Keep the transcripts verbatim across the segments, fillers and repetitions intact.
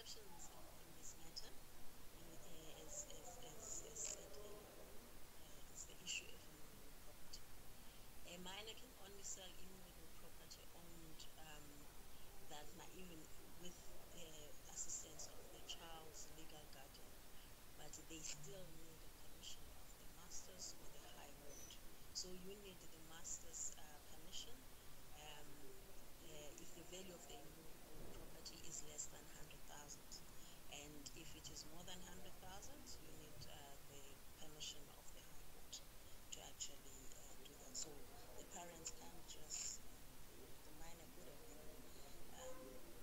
exceptions in, in this matter, uh, as, as, as, as said earlier on, uh, is the issue of immovable property. A minor can only sell immovable property owned um, that not even with the assistance of the child's legal guardian, but they still need the permission of the masters or the high court. So you need the master's uh, permission um, uh, if the value of the immovable property is less than one hundred thousand. And if it is more than one hundred thousand, you need uh, the permission of the high court to actually uh, do that. So the parents can't just, uh, the minor could have been um,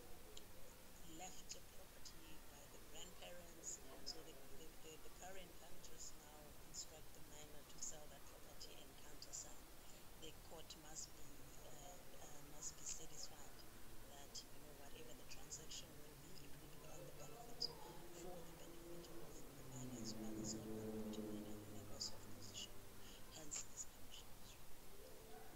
left the property by the grandparents, so the, the, the, the parent can't just now instruct the minor to sell that property and countersign. The court must be uh, uh, must be satisfied that, you know, whatever the transaction will be, it will be on the benefit, for the benefit of the minor as well. It's not going to put a minor in a worse off position. Hence, this permission is required.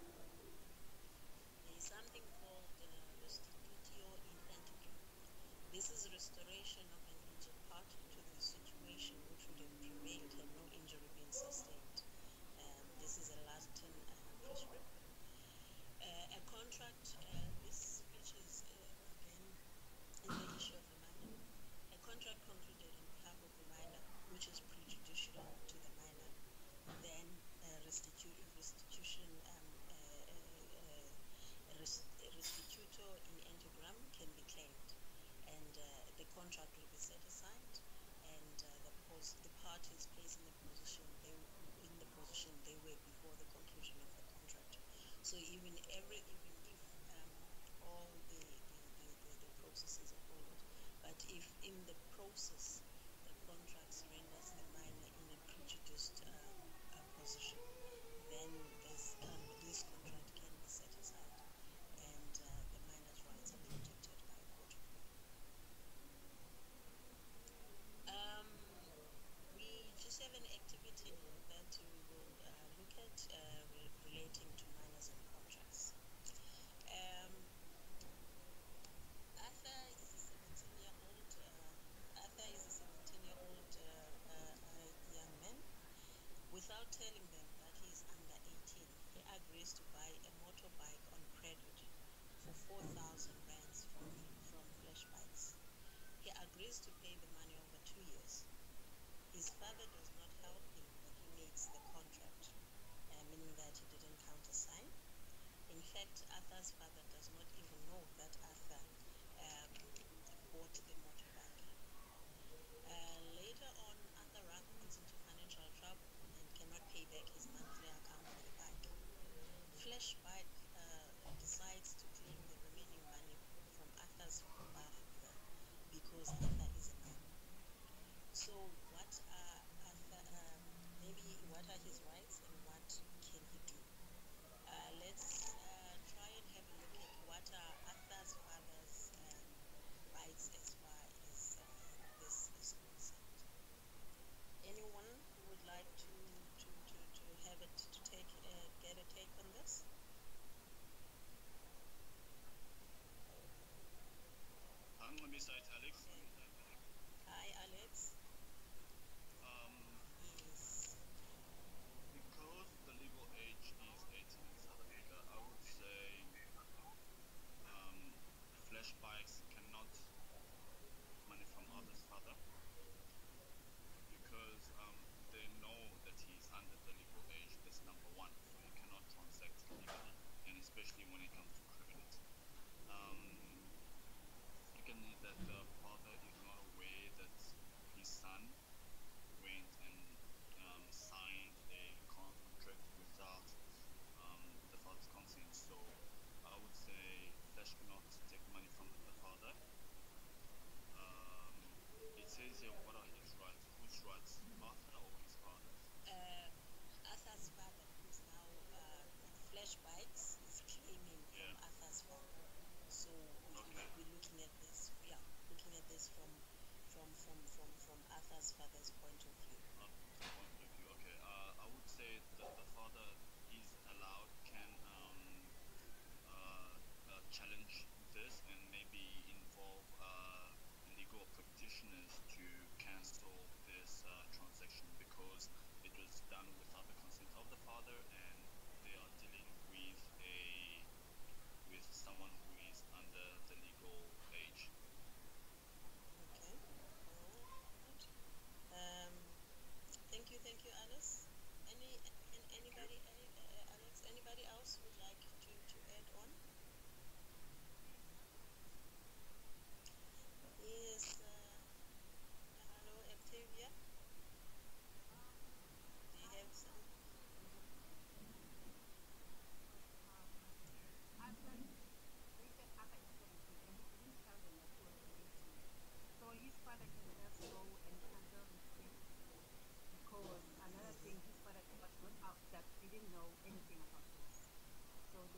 There is something called uh, restitutio in integrum. This is restoration of an injured party to the situation which would have prevailed had no injury been sustained. Um, this is a Latin uh, prescript. Uh, a contract, uh, this features uh, again in the issue of the minor. A contract concluded on behalf of the minor, which is prejudicial to the minor, then uh, restitu restitution, um, uh, uh, uh, rest restituto in integrum can be claimed, and uh, the contract will be set aside, and uh, the, pos the parties placed in the position they in the position they were before the conclusion of the contract. So even every even if um, all the the, the, the the processes are followed, but if in the process the contracts renders the minor in a prejudiced uh, uh, position, then this can, this contract can be set aside, and uh, the minor's rights are protected by a court of law. Um, we just have an activity that we will uh, look at uh, re relating to minors and contracts. Um, Arthur is a seventeen-year-old. Uh, Arthur is a seventeen-year-old uh, uh, uh, young man. Without telling them that he is under eighteen, he agrees to buy a motorbike on credit for four thousand rands from from Flash Bikes. He agrees to pay the money over two years. His father does not help him when he makes the contract, uh, meaning that he didn't countersign. In fact, Arthur's father does not even know that Arthur um, bought the motorbike. Uh, later on, Arthur runs into financial trouble and cannot pay back his monthly account for the bike. Flash Bike uh, decides to claim the remaining money from Arthur's father because Arthur is a minor. So what are Arthur, um, maybe what are his rights and what can he do? Uh, let's uh, try and have a look at what are Arthur's father's um, rights as far as uh, this is concerned. Anyone who would like to to, to, to have it to take uh, get a take on this? Um, let me start, Alex. Hi, Alex. Um, Yes. because the legal age is eighteen in South Africa, I would say um, Flash Bikes cannot money from others' father because um, they know that he's under the legal age. That's number one. So you cannot transact legally, and especially when it comes to credit. Um, secondly, that the father is not aware that his son went and um, signed a contract without um, the father's consent. So I would say Flash cannot take money from the father. Um, it says here, what are his rights? Whose rights? Arthur or his father? Uh, Arthur's father, who's now uh, Flash Bikes, is claiming from Yeah. Arthur's father. So we, Okay. we're looking at this, yeah, looking at this from from from from from Arthur's father's point of view. Uh, point of view. Okay. Uh, I would say that the father is allowed, can um, uh, uh, challenge this and maybe involve uh, legal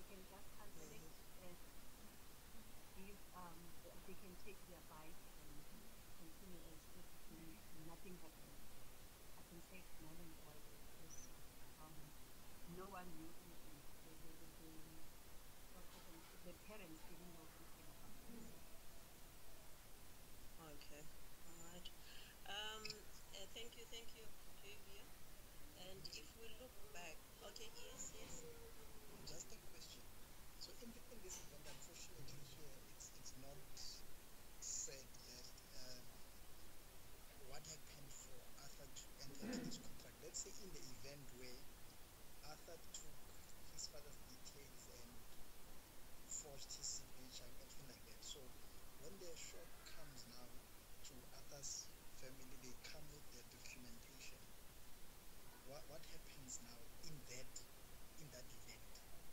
can just cancel it and give, um, they can take their bike and continue as if nothing happened. I can take null and void because um, no one knew anything. The, the, the, the, what happened? The parents didn't know anything about this. Okay, all right. Um, uh, thank you, thank you, Octavia. And if we look back, okay, yes, yes. Just a question. So in, the, in this event, unfortunately, here it's it's not said that uh, what happened for Arthur to enter into this contract. Let's say in the event where Arthur took his father's details and forged his signature and everything like that. So when the shop comes now to Arthur's family, they come with their documentation. What what happens now in that in that event?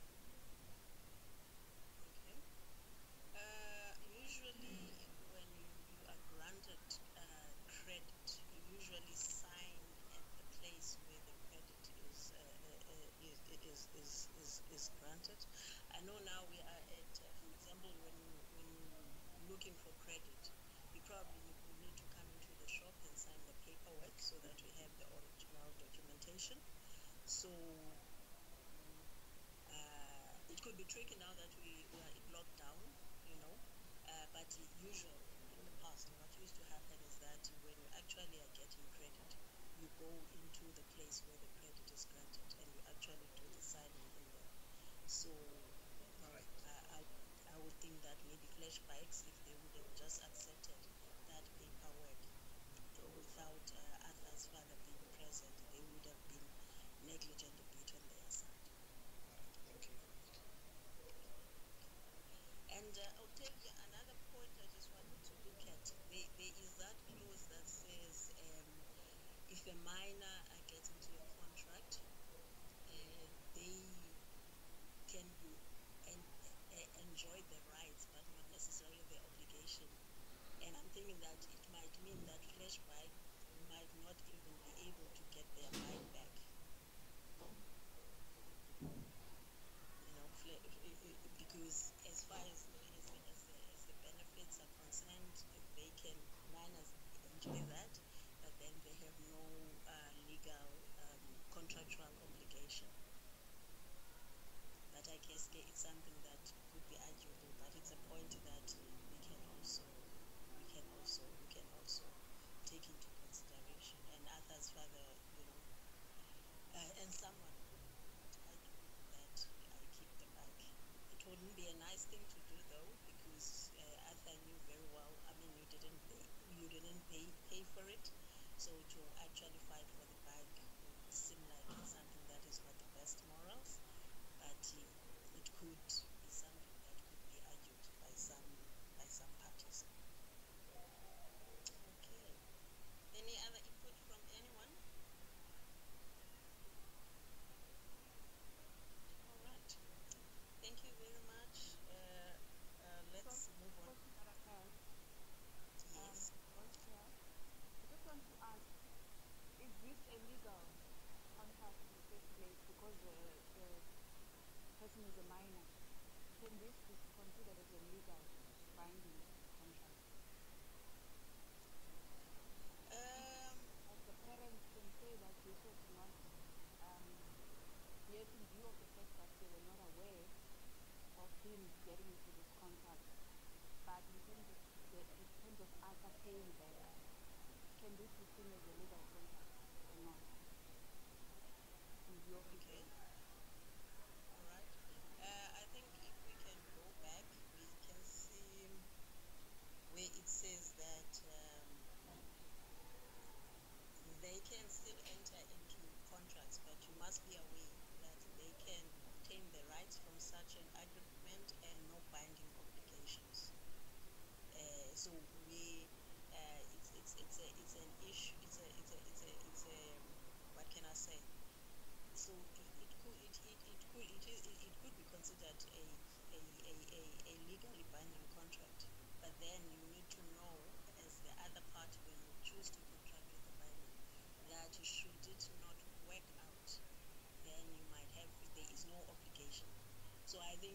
Okay. Uh, usually, when you, you are granted uh, credit, you usually sign at the place where the credit is uh, uh, is, is, is, is, is granted. I know now we are at, uh, for example, when you, when you're looking for credit, you probably would need to come into the shop and sign the paperwork so that we have the original documentation. So uh, it could be tricky now that we, we are locked down, you know, uh, but usually in the past, what used to happen is that when you actually are getting credit, you go into the place where the credit is granted and you actually do the signing in there. So Right. uh, I, I would think that maybe Flash Bikes, if they would have just accepted that paperwork without uh, Arthur's father being present, they would have been negligent a bit on their side. Thank you. And uh, Octavia, another point I just wanted to look at, there, there is that clause that says um, if a minor uh, gets into a contract, uh, they can en- uh, enjoy the rights but not necessarily the obligation. And I'm thinking that it might mean that Flash Bike might not even be able to get their bike back. You know, because as far as as, as, the, as the benefits are concerned, they can minors enjoy that, but then they have no uh, legal um, contractual obligation. But I guess it's something that could be arguable, but it's a point that we can also we can also we can also take into consideration. And Arthur's father, you know, uh, and someone could argue that I keep the bike. It wouldn't be a nice thing to do though, because uh, Arthur knew very well. I mean, you didn't pay, you didn't pay pay for it, so to actually fight for the bike would seem like it's something that is not the best morals. But uh, it could be something that could be argued by some by some parties. Okay. Any other input from anyone? All right. Thank you very much. Uh, uh, let's so, move on. question that I have, Yes. um, also, I just want to ask, is this a legal contract in the first place because the, the person is a minor? Can this be considered as a legal binding contract? Um, As the parents can say that this was not, um, yet in view of the fact that they were not aware of him getting into this contract, but in terms of the, in terms of Arthur paying back, can this be seen as a legal contract or not? In view of his okay. age. All right. Uh, I think if we can go back, we can see where it says that um, they can still enter into contracts, but you must be aware that they can obtain the rights from such an agreement and no binding obligations. Uh, so we, uh, it's it's it's a it's an issue. It's a it's a it's a it's a what can I say? So it, it could it, it, it could it, is, it, it could be considered a a, a, a a legally binding contract, but then you need to know as the other party when you choose to contract with the minor that should it not work out, then you might have there is no obligation. So I think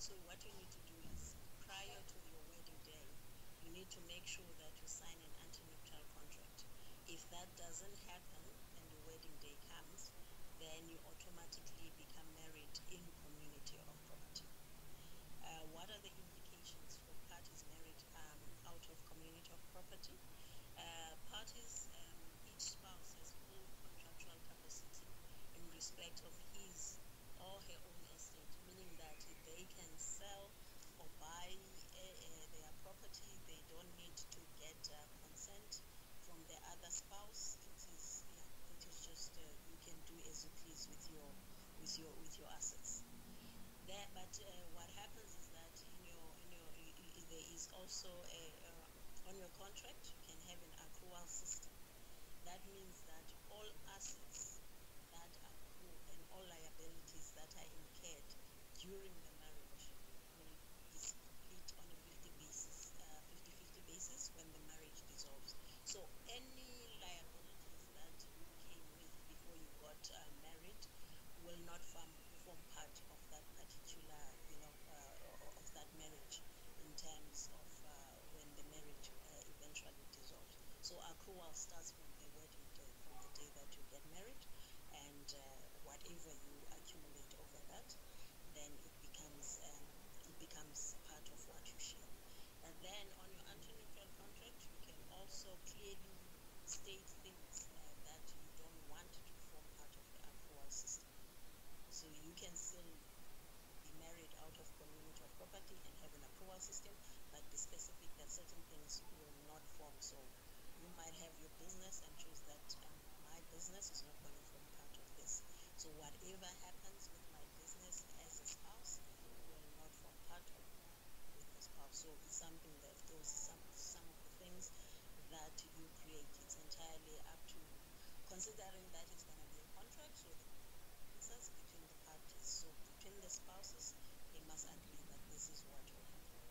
So what you need to do is prior to your wedding day, you need to make sure that you sign an antenuptial contract. If that doesn't happen and your wedding day comes, then you automatically become married in community of property. Uh, what are the implications for parties married um, out of community of property? Uh, parties, um, each spouse has full contractual capacity in respect of his or her own estate, meaning that they can sell or buy uh, uh, their property. They don't need to get uh, consent from the other spouse. It is, yeah, it is just uh, you can do as you please with your with your with your assets. There, but uh, what happens is that in your in your i- i- there is also a uh, on your contract you can have an accrual system. That means that all assets that accrue and all liabilities that are incurred during the marriage will be split on a fifty basis, uh, fifty fifty basis when the marriage dissolves. So any liabilities that you came with before you got uh, married will not form, form part of that particular, you know, uh, of that marriage in terms of uh, when the marriage uh, eventually dissolves. So accrual starts from the wedding day, from the day that you get married, and uh, whatever you accumulate over that, then it becomes um, it becomes part of what you share. And then on your antenuptial contract, you can also clearly state things uh, that you don't want to form part of the accrual system. So you can still be married out of community of property and have an approval system, but be specific that certain things will not form. So you might have your business and choose that um, my business is not going to form part of this. So whatever happens with my business as a spouse will not form part of with the spouse. So it's something that those some some of the things that you create. It's entirely up to considering that it's going to be a contract. So the consensus between the parties. So between the spouses, they must agree that this is what will happen.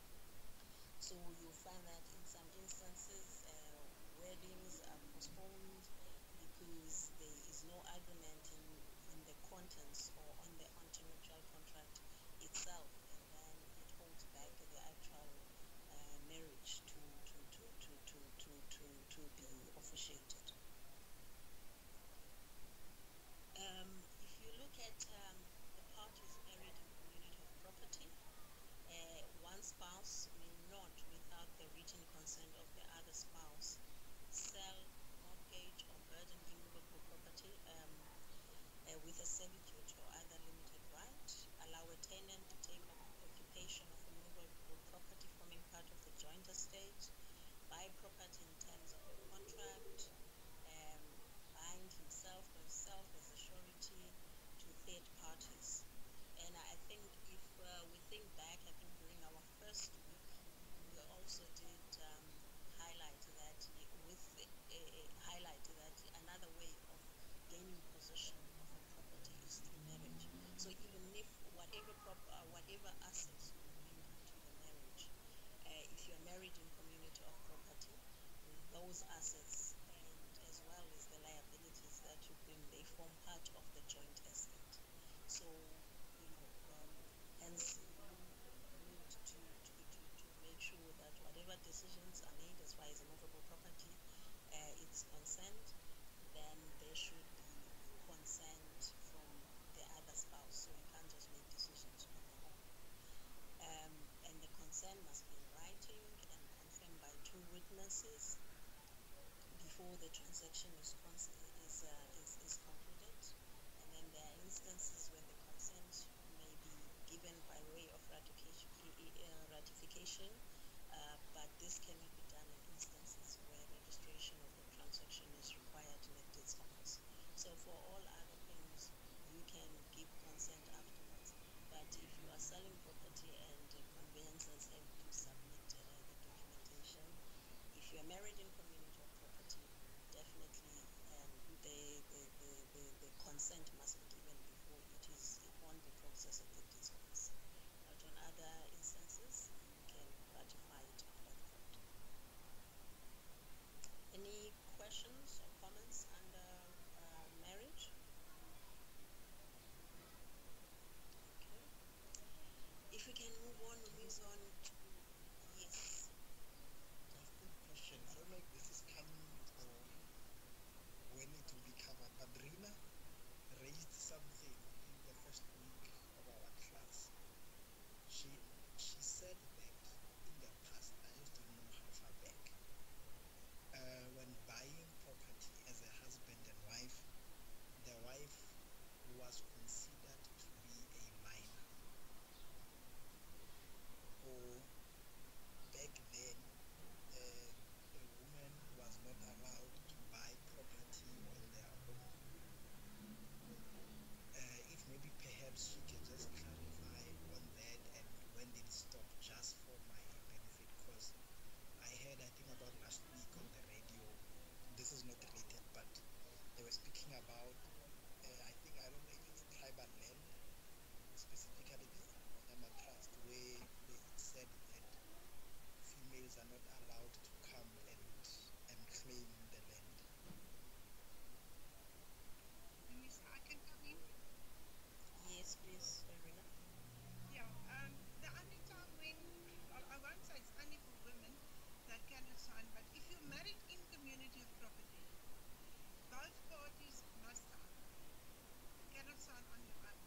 So you'll find that in some instances, uh, weddings are postponed because there is no agreement in, in the contents or on the antenuptial contract itself, and then it holds back the actual uh, marriage to to, to, to, to, to, to, to be officiated. Um, if you look at um, the parties married in community of property, uh, one spouse may not, without the written consent of the other spouse, sell, mortgage, or burden immovable property um, uh, with a servitude or other limited right, allow a tenant to take up occupation of immovable property forming part of the joint estate, buy property in terms of a contract, um, bind himself or herself as a surety to third parties. And I think if uh, we think back, I think during our first week, we also did um, highlight that with uh, highlight that another way of gaining possession of a property is through marriage. So even if whatever prop, uh, whatever assets you bring into the marriage, uh, if you're married in community of property, those assets and as well as the liabilities that you bring, they form part of the joint estate. So, you know, um, hence you need to, to, to, to make sure that whatever decisions are made as far as immovable property uh, is concerned, then there should be consent from the other spouse. So you can't just make decisions on your own. Um, and the consent must be in writing and confirmed by two witnesses before the transaction is cons- is, uh, is is concluded. And then there are instances where the consent may be given by way of ratification, uh, ratification uh, but this cannot be done in instances where registration of the transaction is required in a deeds office. So for all other things, you can give consent afterwards. But if you are selling property and uh, conveyancers have to submit uh, the documentation, if you are married in community of property, definitely um, the, the, the, the, the consent must be given before it is it won't be processed at the deeds office. But on other instances, you can ratify it under the code. Any questions or comments under uh, marriage? Okay. If you moves on to yes. Just a question. I don't know if this is coming or when it will be covered, but Rina raised something in the first week of our class. She she said that in the past, I just don't know how far back, uh, when buying property as a husband and wife, the wife was considered to be a minor. Or back then, uh, a woman was not allowed to buy property on their own. Uh, if maybe perhaps she can just clarify on that and when did it stop, just for my benefit, because I heard, I think about last week on the radio, this is not related, but they were speaking about, uh, I think, I don't know if it's tribal land, specifically the Wanyama Trust, where they said that females are not allowed to come and and claim the land. Denise, I can come in. Yes, please, Irina. Yeah, um, the only time when, well, I won't say it's only for women that cannot sign, but if you're married in community of property, both parties must sign. You cannot sign on your own.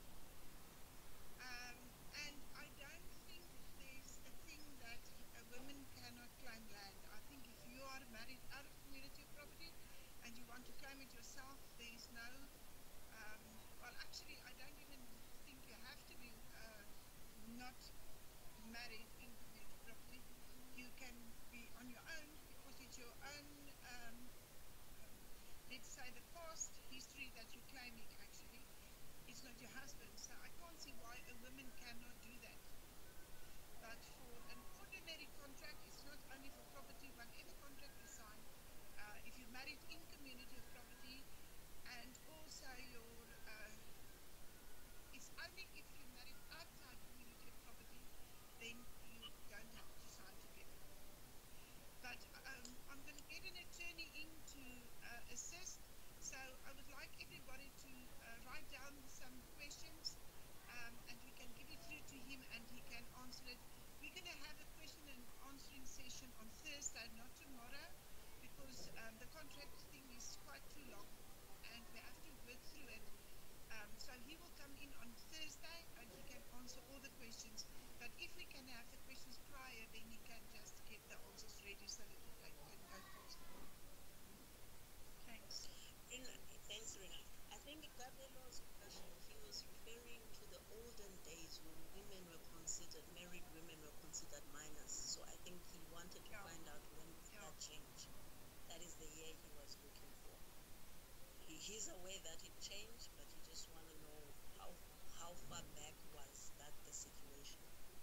Um, and I don't think there's a thing that a woman cannot claim land. I think if you are married out of community of property and you want to claim it yourself, there is no, um, well, actually, I don't even think you have to be uh, not married in community property. You can be on your own because it's your own, um, um, let's say, the past history that you're claiming actually. It's not your husband. So I can't see why a woman cannot do that. But for an ordinary contract, it's not only for property, whatever contract you sign, uh, if you're married in community of property, and also your, uh, it's only if you're married outside community of property, then you don't have to sign together. But um, I'm going to get an attorney in to uh, assist. So I would like everybody to uh, write down some questions, um, and we can give it through to him and he can answer it. We're going to have a question and answering session on Thursday, not tomorrow, because um, the contract thing is quite too long and we have to work through it. Um, so he will come in on Thursday and he can answer all the questions. But if we can have the questions prior, then he can just get the answers ready so that we can, can go faster. Thanks. Rina, thanks, Rina. I think Gabelo's question, he was referring to the olden days when women were considered, married women were considered minors. So I think he wanted to Yeah. find out when did Yeah. that change. That is the year he was looking for. He, he's aware that it changed, but he just want to know how how far back was that the situation.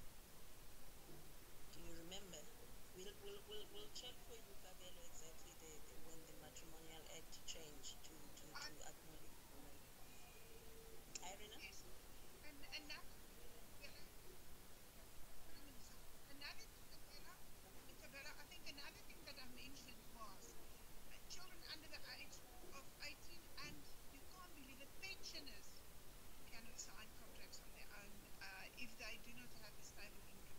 Do you remember? We'll we'll we'll, we'll check for you, Gabelo, exactly the, the when the matrimonial act changed to to, to acknowledge women. Irina? Yes. And another thing, another thing, Isabella, Isabella, I think another thing that I mentioned was uh, children under the age of eighteen, and you can't believe it, pensioners cannot sign contracts on their own uh, if they do not have a stable income.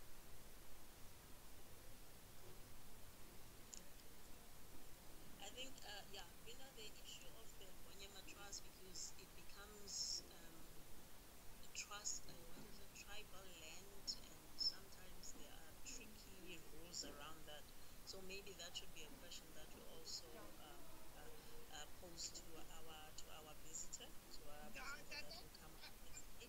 I think, uh, yeah, Rina, the issue of the Wanyama trust, because it becomes um, a trust, uh, what is it, tribal land, and sometimes there are tricky rules around that. So maybe that should be a question that we also um, uh, uh, pose to our to our visitor, to our Yeah, visitor that, that that, will come up uh, next week.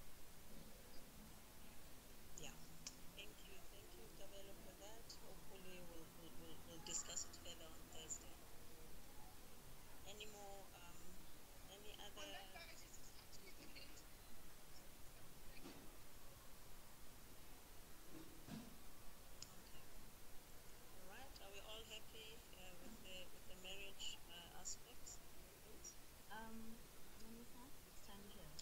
Yeah. Thank you. Thank you, Gabelo, for that. Hopefully we'll, we'll, we'll, we'll discuss it further on Thursday. Any more, um, any other? on that basis, it's actually the rent. Thank you. Okay. All right. Are we all happy uh, with the with the marriage uh, aspects? Um, Melissa, it's Tanja.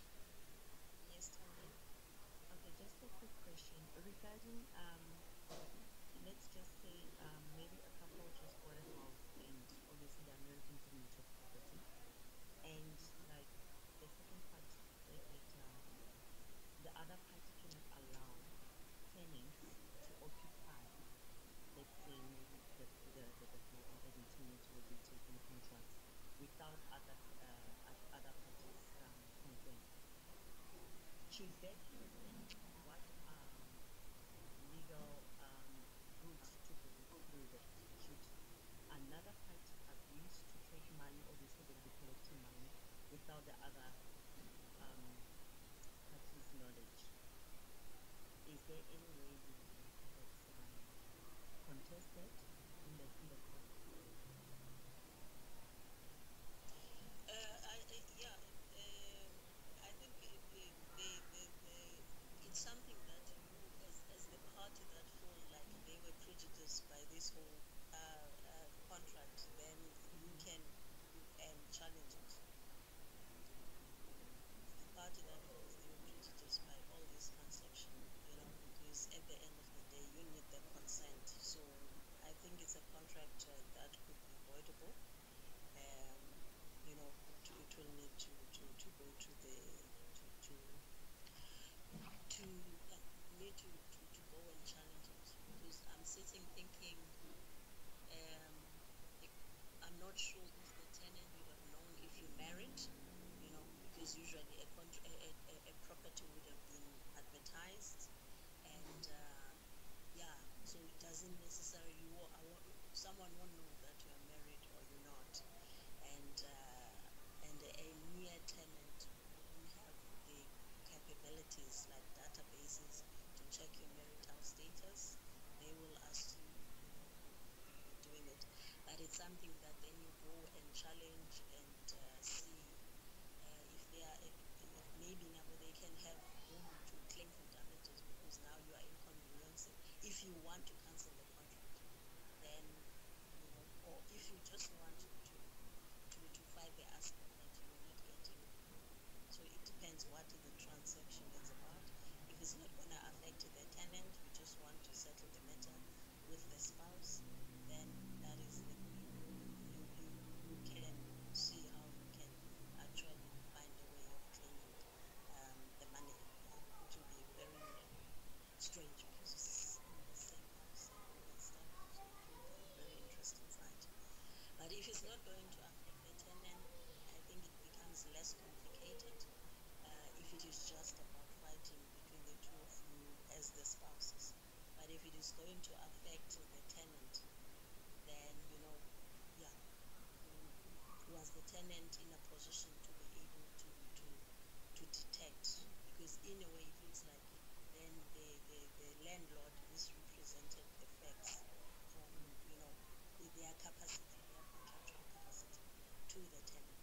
you uh, need to, to, to go and challenge it, because I'm sitting thinking, um, like, I'm not sure if the tenant would have known if you married, you know, because usually a, contr- a, a, a a property would have been advertised, and uh, yeah, so it doesn't necessarily, you, wa- I wa- someone won't know that you are married or you're not, and uh, and a near tenant wouldn't have the capabilities like databases to check your marital status. They will ask you, you know, you're doing it, but it's something that then you go and challenge and uh, see uh, if they are if, if maybe now they can have room to claim for damages, because now you are inconveniencing. If you want to cancel the contract, then you know, or if you just want to to, to, to fight the aspect that you're not getting. So it depends what the transaction is about. If it's not going to affect the tenant, you just want to settle the matter with the spouse, then that is the, you, you, you can see how you can actually find a way of claiming um, the money. It will be very strange because it's in the same house and all that stuff. So it will be a very interesting fight. But if it's not going to affect the tenant, I think it becomes less complicated uh, if it is just about fighting between the two of you as the spouses. But if it is going to affect the tenant, then, you know, yeah, mm, was the tenant in a position to be able to to to detect? Because in a way, it looks like then the, the, the landlord misrepresented the facts from, you know, the- their capacity, their contractual capacity to the tenant.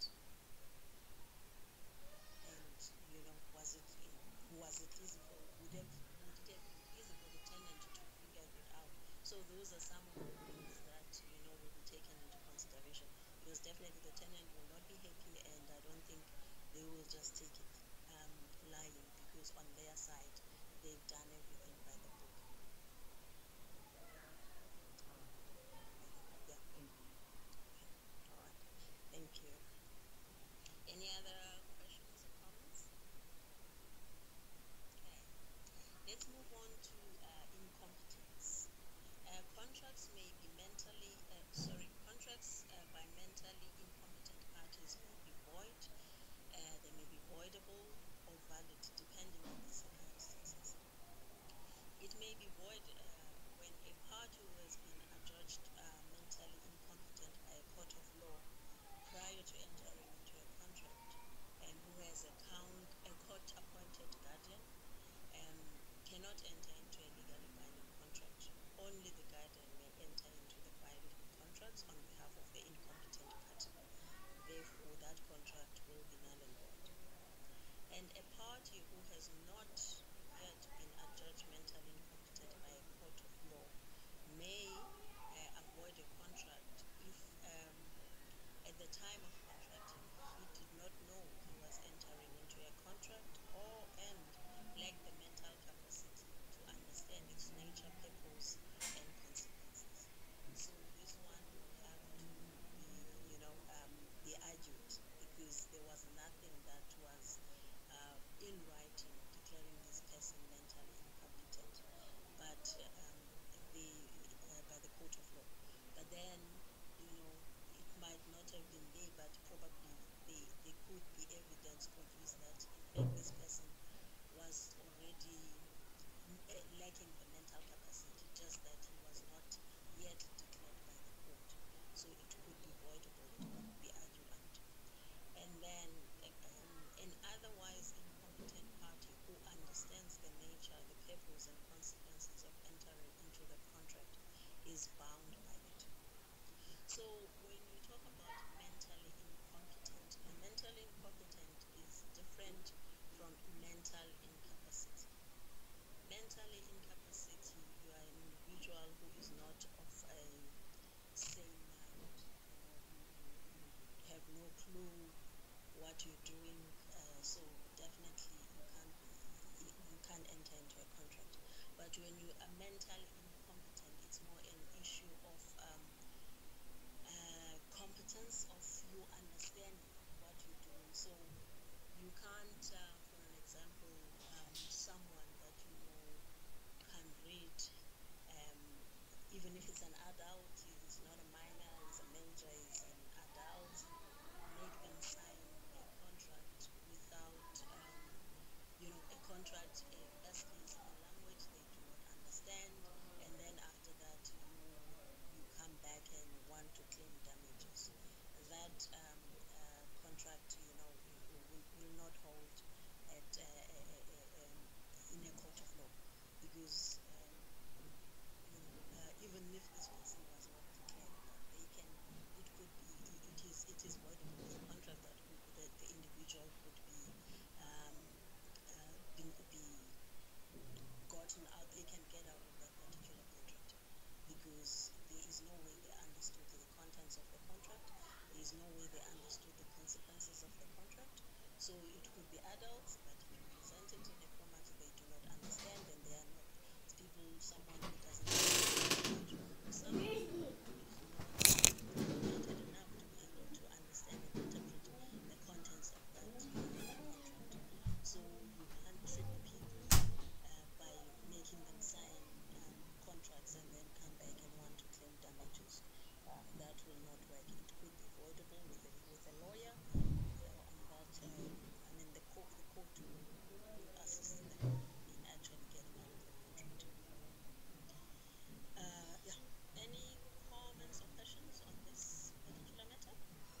And, you know, was it was it easy for would have would it have been easy for the tenant to figure it out? So those are some of the things that, you know, will be taken into consideration, because definitely the tenant will not be happy, and I don't think they will just take it um, lying, because on their side they've done everything by the book. Yeah. Okay. All right. Thank you. Any other questions or comments? Okay. Let's move on to uh, incompetence. Uh, contracts may be mentally, uh, sorry, contracts uh, by mentally incompetent parties may be void, uh, they may be voidable or valid depending on the circumstances. It may be void uh, when a party who has been adjudged uh, mentally incompetent by a court of law prior to entering into a contract, and who has a, count, a court-appointed guardian, um, cannot enter into a legally binding contract. Only the guardian may enter into the binding contracts on behalf of the incompetent party. Therefore, that contract will be null and void. And a party who has not yet been adjudged mentally incompetent by a court of law may uh, avoid a contract if, um, at the time of contracting, he did not know he was entering into a contract, or and lacked the mental capacity to understand its nature, purpose, and consequences. So this one will have to be, you know, um, be argued, because there was nothing that was uh, in writing declaring this person mentally incompetent, but um, the uh, by the court of law. But then, you know, it might not have been there, but probably they, there could be evidence produced that in fact this person was already uh, lacking the mental capacity, just that he was not yet declared by the court. So it could be voidable, it could be argued out. And then um, an otherwise incompetent party who understands the nature, the purpose, and consequences of entering into the contract is bound by it. So when you talk about mentally incompetent, a mentally incompetent is different from mental incapacity. Mentally incapacity, you are an individual who is not of a sane mind. You know, you, you, you have no clue what you're doing, uh, so definitely you can't you, you can't enter into a contract. But when you are mentally incompetent, it's more an issue of um, uh, competence, of you understanding what you're doing. So you can't, uh, for an example, um, someone that because there is no way they understood the contents of the contract. There is no way they understood the consequences of the contract. So it could be adults, but if you present it in a format they do not understand, and they are not it's people, someone who doesn't understand or someone who is not educated enough to be able to understand and interpret the contents of that uh, contract. So you can't trick people uh, by making them sign um, contracts and then come back and want to claim damages. Uh, that will not work. It could be voidable with a, with a lawyer, uh, and that uh, I mean the court the court will, will assist them in actually getting out of the contract. Uh, yeah. Any comments or questions on this particular matter?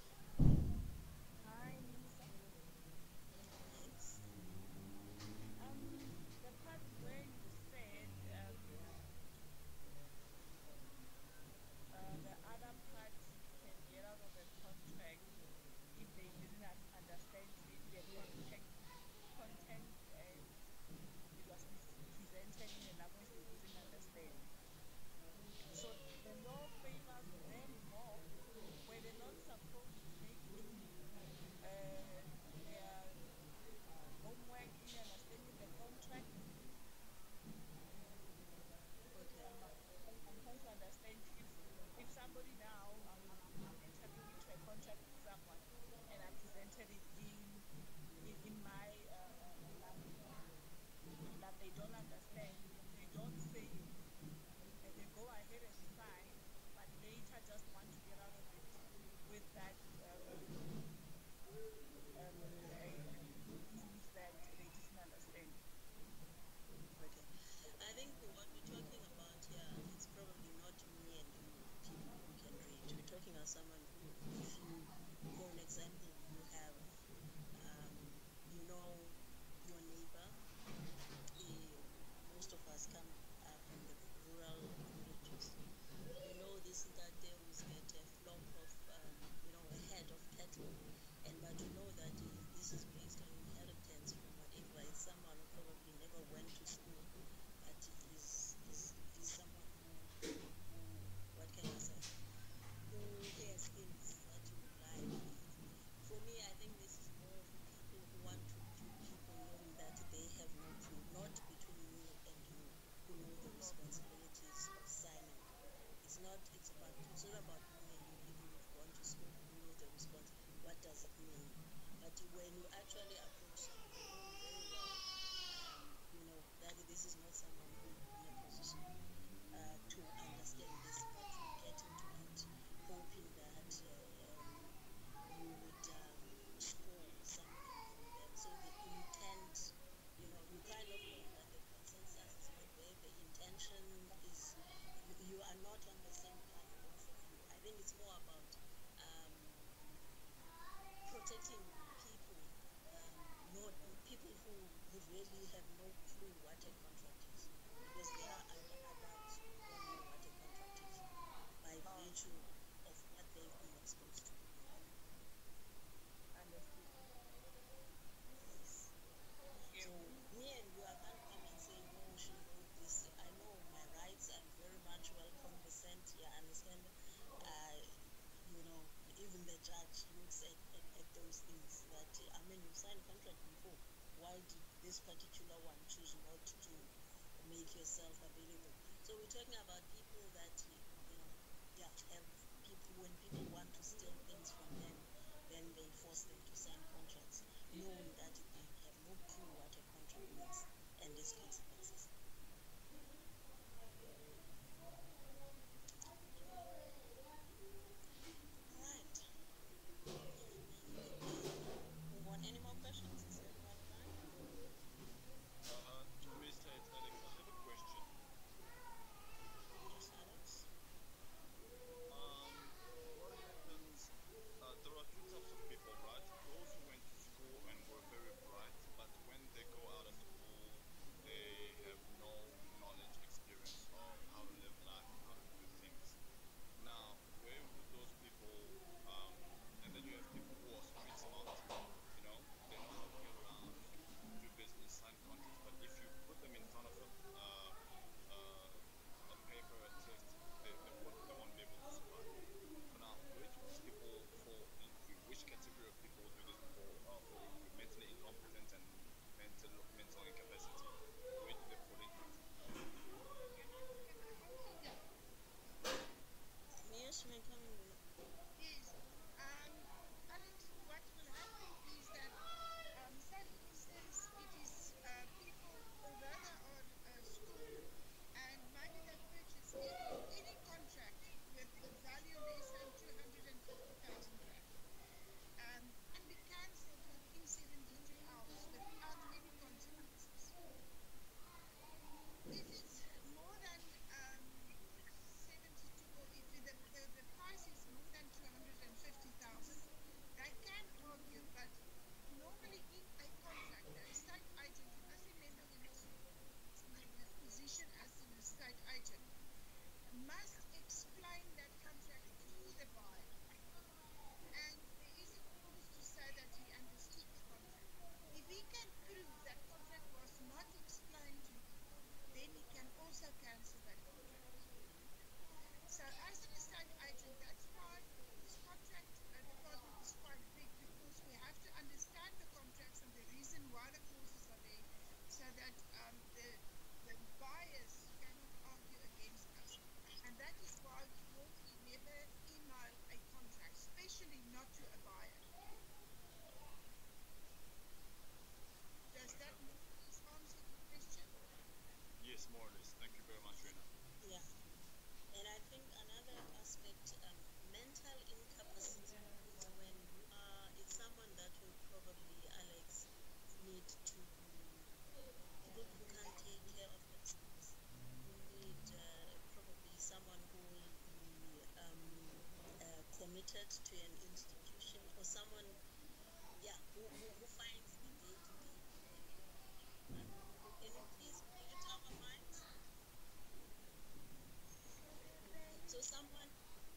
Hi, Minister. Yes. Um, the part where you said um, uh, the other party can get out of a contract if they didn't un- understand maybe the context, content as it was pre- presented in a language they didn't understand. So the law favors them more. Were they not supposed to make do uh, their homework in understanding the contract? Okay. I'm, I'm, I'm trying to understand if if somebody now I'm, I'm, I'm entering into a contract with someone and I presented it in in, in my uh, uh, language that they don't understand and they don't say anything and they go ahead and sign but later just want to get out of it with that um, um, a, a rules that they didn't understand. Okay. I think what we're talking about here, it's probably not me and you, people who can read. We're talking about someone who, if you, for an example, you have, um, you know, your neighbor. eh, most of us come uh, from the rural villages. You know, this Ndate who's get a flock of, um, you know, a head of cattle, and but you know that uh, this is based on inheritance from whatever. It's someone who probably never went to school, but is is is someone who who what can I say? Who has things that you rely on. For me, I think this is more for people who want to view people knowing that they have no clue, not between me and you, who know the responsibilities of signing. It's not. It's about. It's not about me and you, people who've gone to school, who know the response. What does it mean? But when you actually approach someone knowing very well, um, you know that this is not someone who will be in a position uh, to understand this, but you get into it hoping that uh, um, you would um, score something from them. So the intent, you know, you kind of know that the consensus is not there. The intention is you, you are not on the same path, both of you. I think it's more about um, protecting people, um, not people who, who really have no clue what a contract is, because there are other adults who don't know what a contract is by virtue of what they've been exposed to in life. Understood. Yes. Yeah. So me and you, I can't come and say, no, she wrote this. I know my rights. I'm very much well conversant. Yeah, understand. Uh, you know, even the judge looks at, at, at those things that, I mean, you signed contract before. Why did this particular one choose not to make yourself available? So we're talking about people that, you know, yeah, have people, when people want to steal things from them, then they force them to sign contracts, knowing that they have no clue what a contract means and its consequences. All right. If we move on, any more questions? Is everyone fine? Uh, Mister It's Alex, I have a question. Yes, Alex. Um, what happens? Uh, there are two types of people, right? Those who went to school and were very bright, but when they go out of school, they Katrina. Yeah. And I think another aspect, um, mental incapacity is when you are, it's someone that will probably, Alex, need to, people who can't take care of themselves, who need uh, probably someone who will be um, uh, committed to an institution, or someone, yeah, who, who, who finds the day-to-day companion. Um, can you please mute our mics? So someone,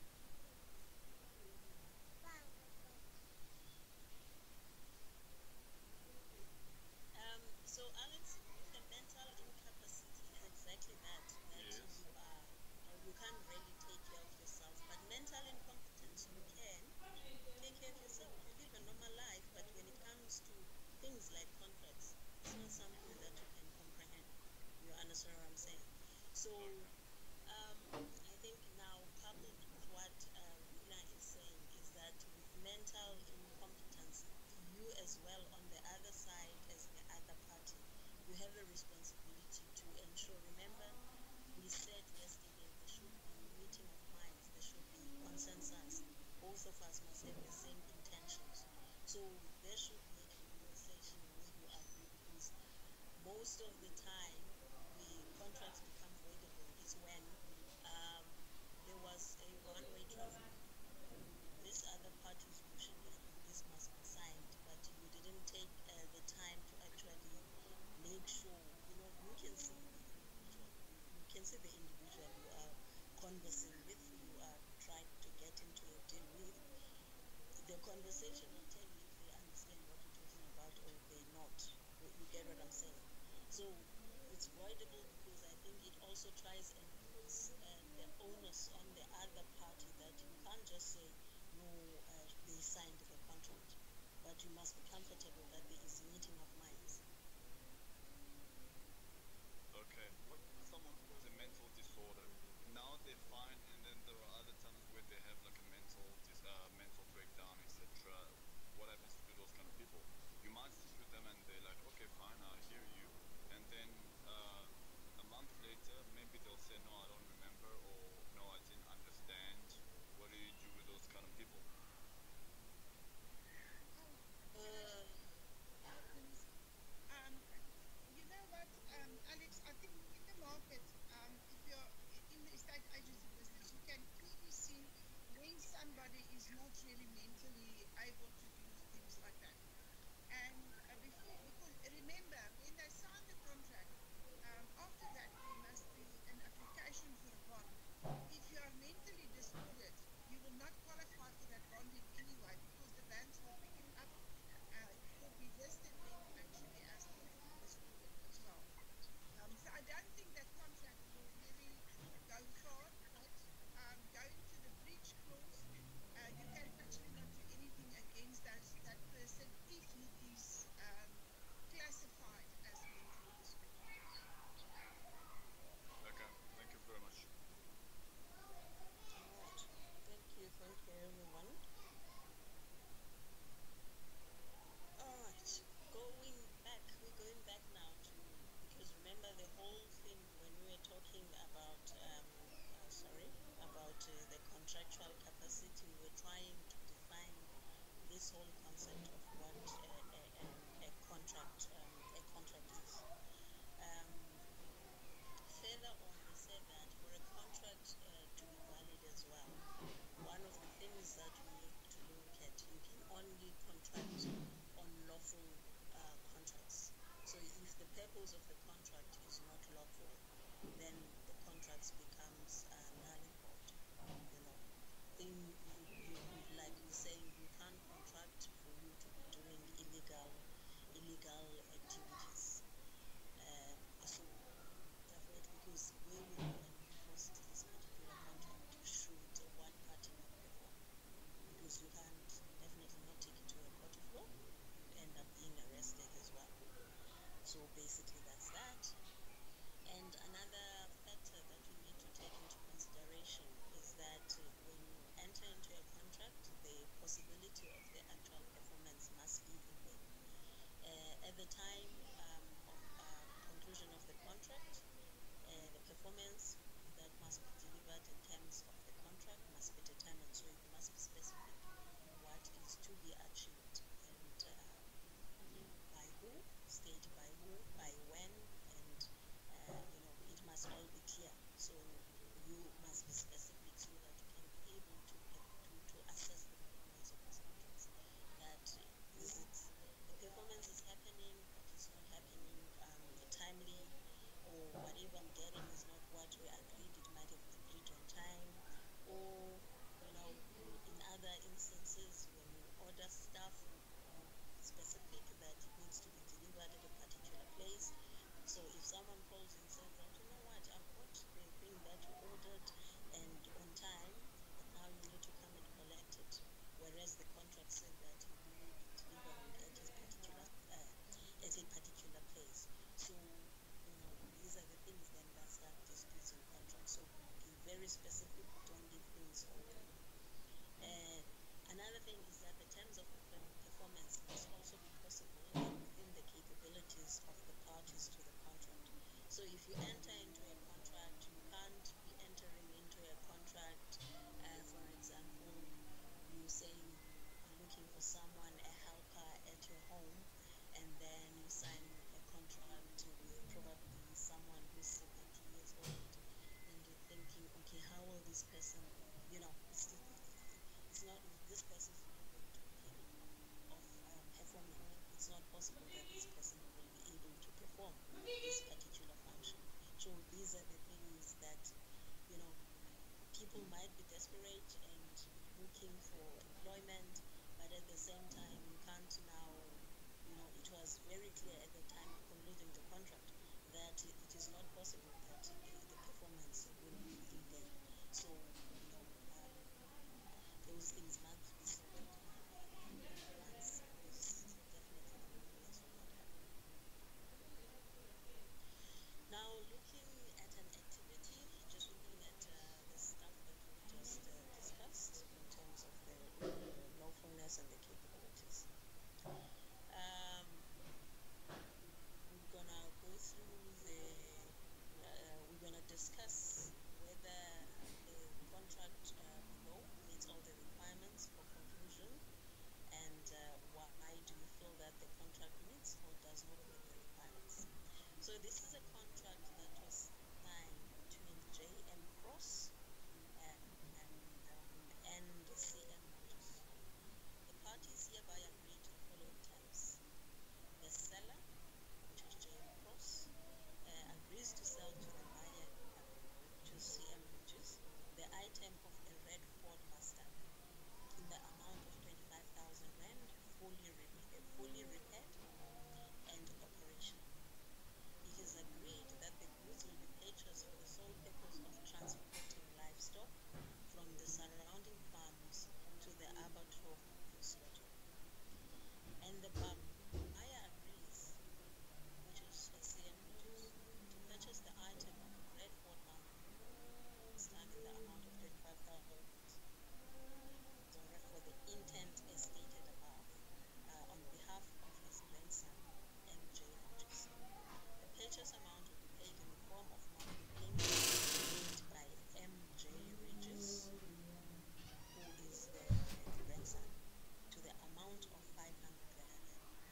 um, so Alex, with a mental incapacity is exactly that, that Yes. you are, uh, you can't really take care of yourself. But mental incompetence, you can take care of yourself. You live a normal life, but when it comes to things like contracts, it's not something that you can comprehend. You understand what I'm saying? So, Okay. um, I think now, coupled with what uh, Rina is saying, is that with mental incompetence, you as well on the other side, as the other party, you have a responsibility to ensure. Remember, we said yesterday there should be meeting of minds, there should be consensus. Both of us must have the same intentions. So there should be a conversation where you agree, because most of the time we contracts become voidable is when um, there was a one-way traffic. This other party's pushing that no, this must be signed, but you didn't take uh, the time to actually make sure, you know, you can see the individual, you, you can see the individual you are conversing with, you are trying to get into a deal with. The conversation will tell you if they understand what you're talking about or they not. You, you get what I'm saying? So it's voidable because I think it also tries and puts uh, the onus on the other party that you can't just say, no, uh, they signed the contract, but you must be comfortable that there is meeting of minds. Okay. What someone who has a mental disorder? Now they're fine, and then there are other times where they have like a mental dis- uh, mental breakdown, et cetera. What happens to those kind of people? You might sit with them and they're like, okay, fine, I hear you, and then uh, a month later, maybe they'll say, no, I don't remember, or no, I didn't understand. What do you do with those kind of people? Oh, can I Uh, share, please? Um, you know what, um, Alex? I think in the market, um, if you're i- in the estate agency business, you can clearly see when somebody is not really mentally able to do things like that. And uh, before, because remember, when they sign the contract, um, after that, there must be an application for a bond. If you are mentally disordered, you will not qualify for that bonding anyway, because the banks will pick it up. Uh, you will be listed then actually as mentally disordered as well. Um, so I don't think that contract will really go far, but um, going to the breach clause, uh, you can actually not do anything against those, that person if he is um, classified as mentally disordered. Okay. Thank you very much. all right. Thank you. Thank you, everyone. All right. Going back, we're going back now to, because remember the whole thing when we were talking about, um, uh, sorry, about uh, the contractual capacity, we were trying to define this whole concept of what a, a, a, a contract um, a contract is. Um, Further on, we said that for a contract uh, to be valid as well, one of the things that we need to look at, you can only contract on lawful uh, contracts. So if the purpose of the contract is not lawful, then the contracts becomes uh, null and void. You know, thing you, you, you like we're saying, you can't contract for you to be doing illegal illegal activities. Um, so definitely, because where we go and enforce this particular contract, should one party not perform? Because you can't definitely not take it to a court of law. You end up being arrested as well. So basically, that's that. And another factor that we need to take into consideration is that uh, when you enter into a contract, the possibility of the actual performance must be in there. Uh, at the time, um, So you must be specific so that you can be able to to, to assess the performance of those contracts. That is it the performance is happening but it's not happening um, timely, or whatever I'm getting is not what we agreed. It might have agreed on time, or you know, in other instances when you order stuff, you specific that it needs to be delivered at a particular place. So if someone calls and says that, you know what, I've got the thing that you ordered and on time, but now you need to come and collect it, whereas the contract said that you will be delivering at a particular uh, at a particular place. So you know, these are the things then that start disputes in contracts. So be very specific, don't leave things open. Uh, another thing is that the terms of performance must also be possible and within the capabilities of the parties to the contract. So if you enter into a contract, you can't be entering into a contract, uh, for example, you say you're looking for someone, a helper at your home, and then you sign a contract with probably someone who's seventy years old, and you're thinking, okay, how will this person, you know, it's, it's not, this person's not going to be capable of uh, performing. It's not possible that this person will be able to perform this particular function. So these are the things that, you know, people might be desperate and looking for employment, but at the same time, you can't now, you know, it was very clear at the time of concluding the contract that it is not possible that the, the performance will be in there. So, you know, um, those things must be sorted uh, once this definitely the performance will not happen. Now, looking at an activity, just looking at uh, the stuff that we just uh, discussed in terms of the lawfulness and the capabilities. Um, we're gonna go through the, uh, we're gonna discuss whether the contract uh, below meets all the requirements for conclusion, and uh, why do you feel that the contract meets or does not meet the requirements. So this is a contract that was signed between J M Cross and, and, um, and C M Motors. The parties hereby agree to the following terms. The seller, which is J M Cross, uh, agrees to sell to the buyer, which is C M Motors, the item of a red Ford Mustang in the amount of twenty-five thousand rand, fully, re- uh, fully repaired and operational. It is agreed that the goods will be purchased for the sole purpose of transporting livestock from the surrounding farms to the abattoir for slaughter. And the buyer agrees, which is a C M Motors, to purchase the item of a red Ford Mustang in the amount of twenty-five thousand for the intent as stated above, uh, on behalf of his grandson, M J Ridges. The purchase amount will be paid in the form of monthly payments made by M J Ridges, who is the, the grandson, to the amount of five hundred rand.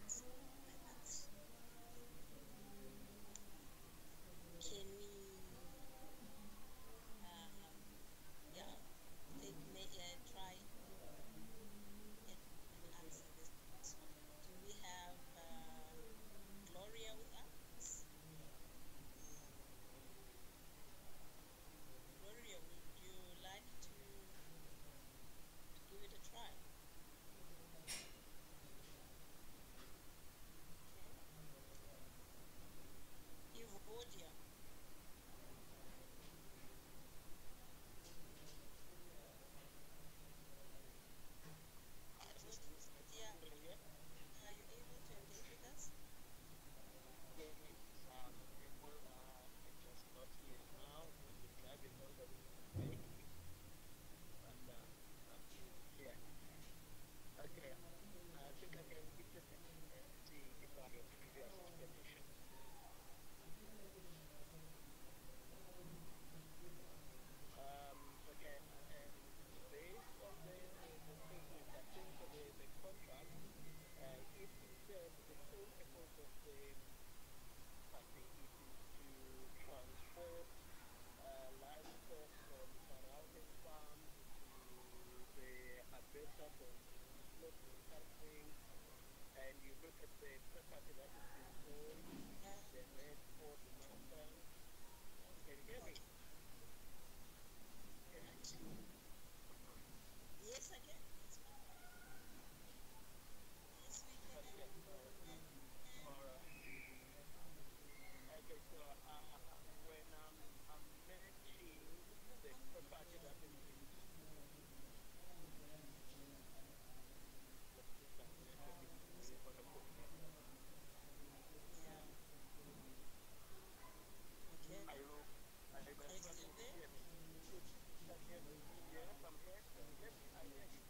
and you look at the property that is being sold, which is the red Ford Mustang. Can you hear me? Okay. Can you? Yes, I can. Yes, ma'am. Yes, we can. Okay. All right. Okay, so uh, when I'm, I'm matching the property that is being that network is really gonna put me. Yeah. Okay. Are you are you Are guys you starting still to there? hear me? Good. Can you hear me? Yes, I'm here. Can you hear me? I hear you.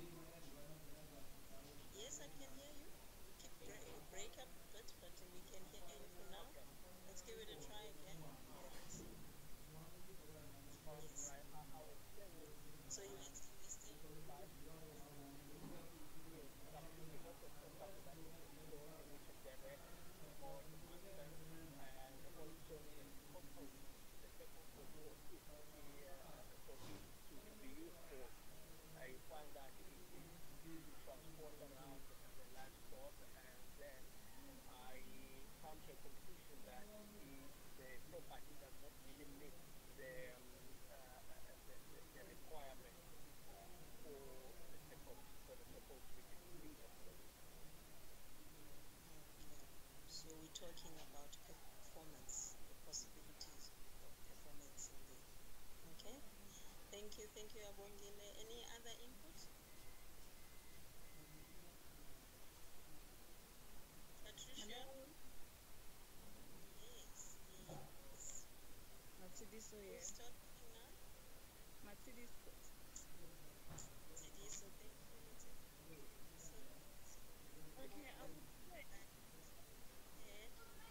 Yes, I can hear you. You keep break, break up a bit, but we can hear you for now. Okay. Let's give it a try again. Yeah, let's see. All Yes. right. I, I was saying So you um, were you were still. like yes, I'm looking at the property that is being sold, which is the red Ford Mustang, and also the purpose. The purpose of for it, uh, for it to be used for. I find that it is to transport around the livestock, and then I come to a conclusion that the, the property does not really meet the um, uh, uh, the, the, the requirement uh, for the purpose for the purpose which is needed for it. Okay. So we're talking about performance, the possibilities of performance in the. Okay. Thank you, thank you, Abongile. Any other input? Patricia? Hello, Yes, yes. Matsidiso here. Who's talking now? Matsidiso. Tidiso, thank you. Tidiso. Okay, I would say Yeah.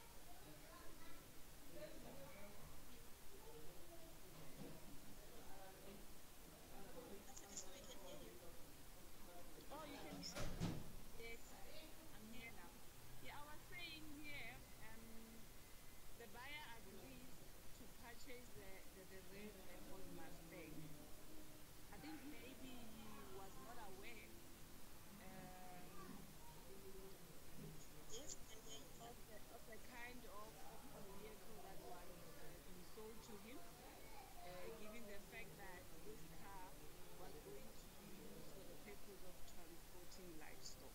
Tidiso, we can hear you. oh you can yes, I'm here now. Yeah, I was saying here, um the buyer agrees to purchase the, the, the red uh, Ford Mustang. I think maybe he was not aware um Yes, we can hear you. of the of the kind of, of, of vehicle that was uh, being sold to him, uh, given the fact that this car was going to be used for the purpose of transporting livestock.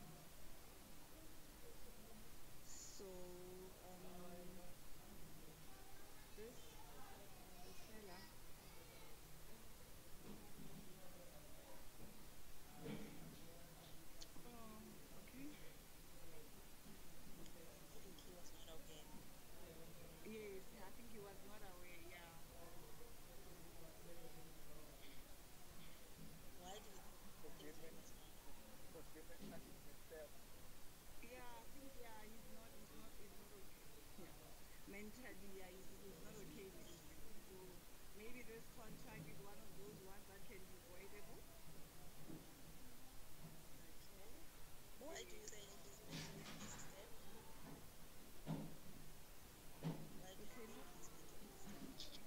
So um, this uh, the seller, oh, okay, I think he was not aware. yes, I think he was not aware. Yeah, Why do you So think he given was not so, aware? so given that is the seller. yeah, I think yeah, he's not, he's not, he's not okay. Yeah, mentally, yeah, he's, he's not okay mentally. So maybe this contract is one of those ones that can be voidable. Okay. Why do you Yes. think he's mentally unstable? Why do you Okay, think he's mentally unstable?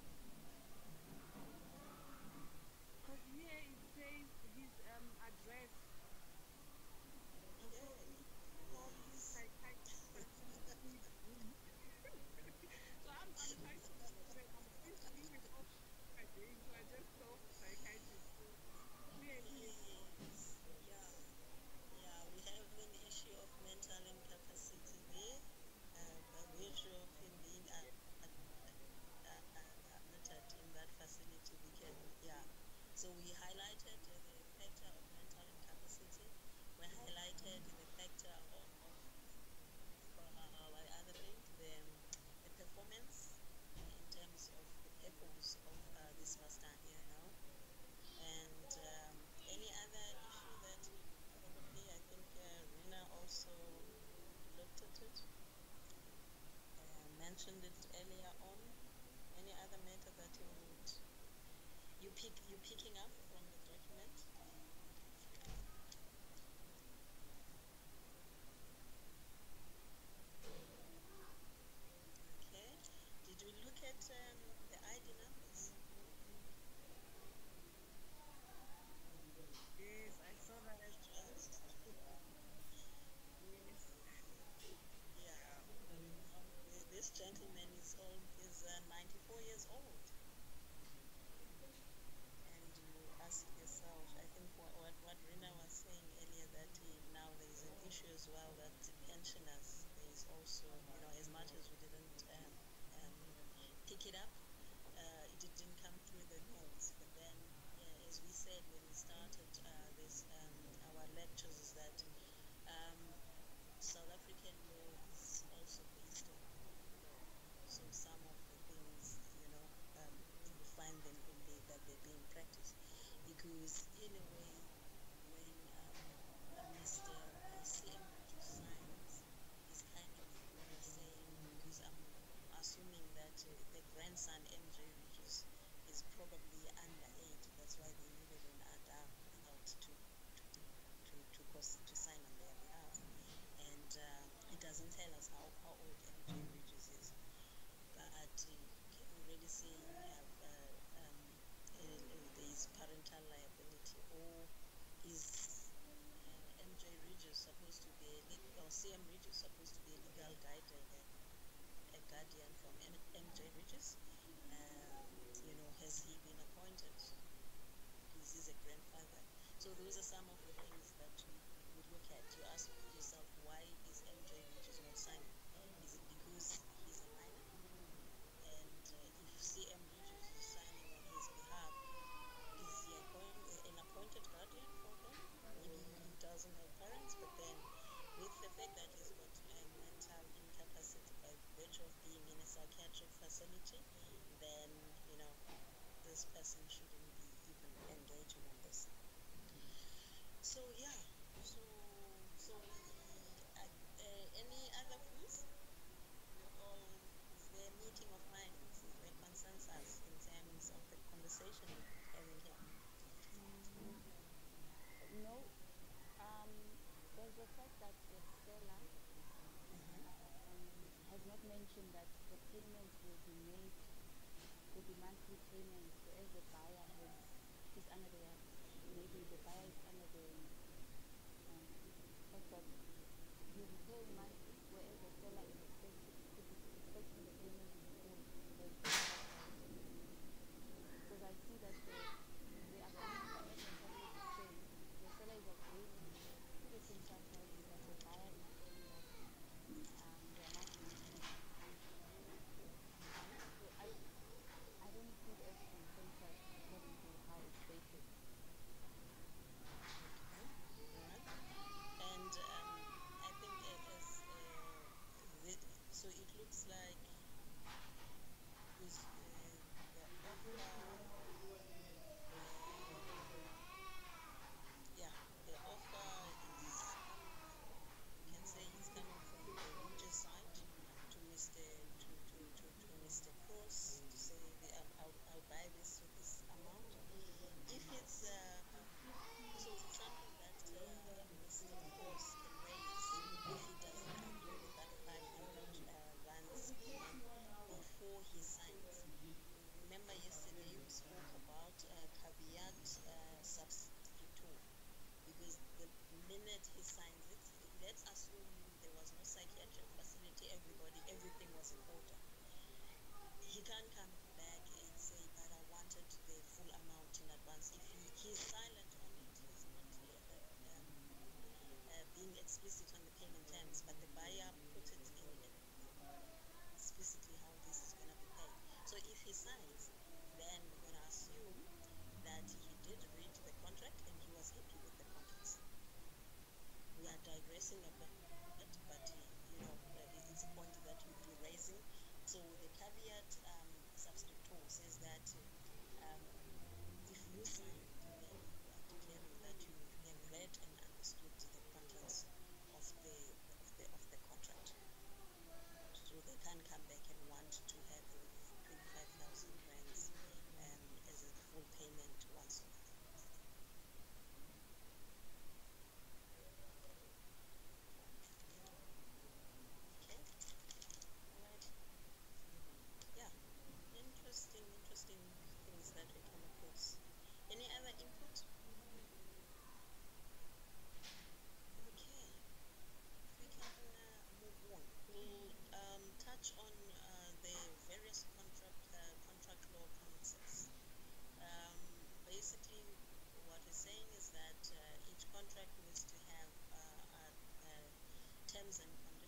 because here it says his um address. Okay. So he called his Yes. psychiatrist facility room. So I'm I'm trying to look for it. I'm questioning with all again. So I just saw psychiatrist. So clearly it's not. Yes. Yeah. Yeah. We have an issue of mental incapacity there, uh, by virtue of him being uh, Yes. uh, uh, admitted in that facility. We can, yeah. So we highlighted uh, the factor of mental incapacity. We highlighted the factor of, of uh, what other thing, the, the performance in terms of the purpose of uh, this Mustang, you know. And um, any other issue that probably I think uh, Rina also looked at it, uh, mentioned it earlier on. Any other matter that you would you pick you picking up from the document? Okay. Did we look at um, the I D numbers? Yes, I saw that as well. Just Yes. pensioners, there is also, you know, as much as we didn't um, um, pick it up, uh, it didn't come through the notes. But then, uh, as we said when we started uh, this um, our lectures, is that um, South African law is also based on law. So some of the things, you know, um, you find them in the, that they're being practiced. Because in a way, when um, uh, Mister C M signs, is kind of uh, saying, because I'm assuming that uh, the grandson M J Regis is probably underage. That's why they needed an adult to to to to, cause, to sign on their behalf. And uh, it doesn't tell us how, how old M J Regis is, but uh, can already say uh, uh, um, uh, uh, there is parental liability, or is uh, M J Regis supposed to be a le- or C M Regis supposed to be a legal guide, uh, a guardian from M- MJ Regis? Uh, you know, has he been appointed? Because he's a grandfather. So those are some of the things that you would look at. You ask yourself, why is M J Regis not signing? Is it because he's a minor? And uh, if C M Regis is signing on his behalf, is he appoint, an appointed guardian for him? Maybe he doesn't have parents, but then with the fact that he's got um, mental incapacity by virtue of being in a psychiatric facility, then, you know, this person shouldn't be even engaging in this. So, yeah. So, so uh, uh, any other views? We're all, is there a meeting of minds? Is there consensus in terms of the conversation we're having here? No, um, there's the fact that uh, Stella um, has not mentioned that the payments will be made, will be monthly payments, whereas the buyer has is under the maybe the buyer is under the um, fact that you'll be paying monthly, whereas the seller is expecting could be expecting the payment in full. There's because I see that the the agreement are not necessarily the same. The seller is agreeing to the same prices, but the buyer is saying that um, they are not going to be monthly. So I I don't see it as consensus according to how it's stated. Alright. And um, I think it is, uh, the, so it looks like is, uh, the offer, yeah, the offer is coming from, we can say it's coming from the Regis side to Mister to, to, to, to Mister Cross to say the, um, I'll, I'll buy this for this amount. If it's uh, so it's something that uh, Mister Cross can raise if he doesn't agree with that five hundred uh, rands per month before he signs. Remember yesterday we spoke about uh, caveat uh, subscriptor, because the minute he signs it, let's assume there was no psychiatric facility, everybody, everything was in order. He can't come back and say, but I wanted the full amount in advance. If he, he's silent on it, he's not uh, um, uh, being explicit on the payment terms, but the buyer put it in explicitly how this is going to be paid. So if he signs, then we're going to assume that he did read the contract and he was happy with the contracts. We are digressing a bit, but uh, you know, uh, it's a point that you'll be raising. So the caveat um, subscriptor says that um, if you sign, then you are declaring that you have read and understood the contents of the of the of the contract. So they can come back and want to have twenty-five thousand rands um, as a full payment once off. Okay. All right. Yeah. Interesting, interesting things that we come across. Any other input? Okay. If we can uh, move on, we'll um, touch on uh, the various contract uh, contract law concepts. Um, basically, what we're saying is that uh, each contract needs to have uh, uh, uh, terms and conditions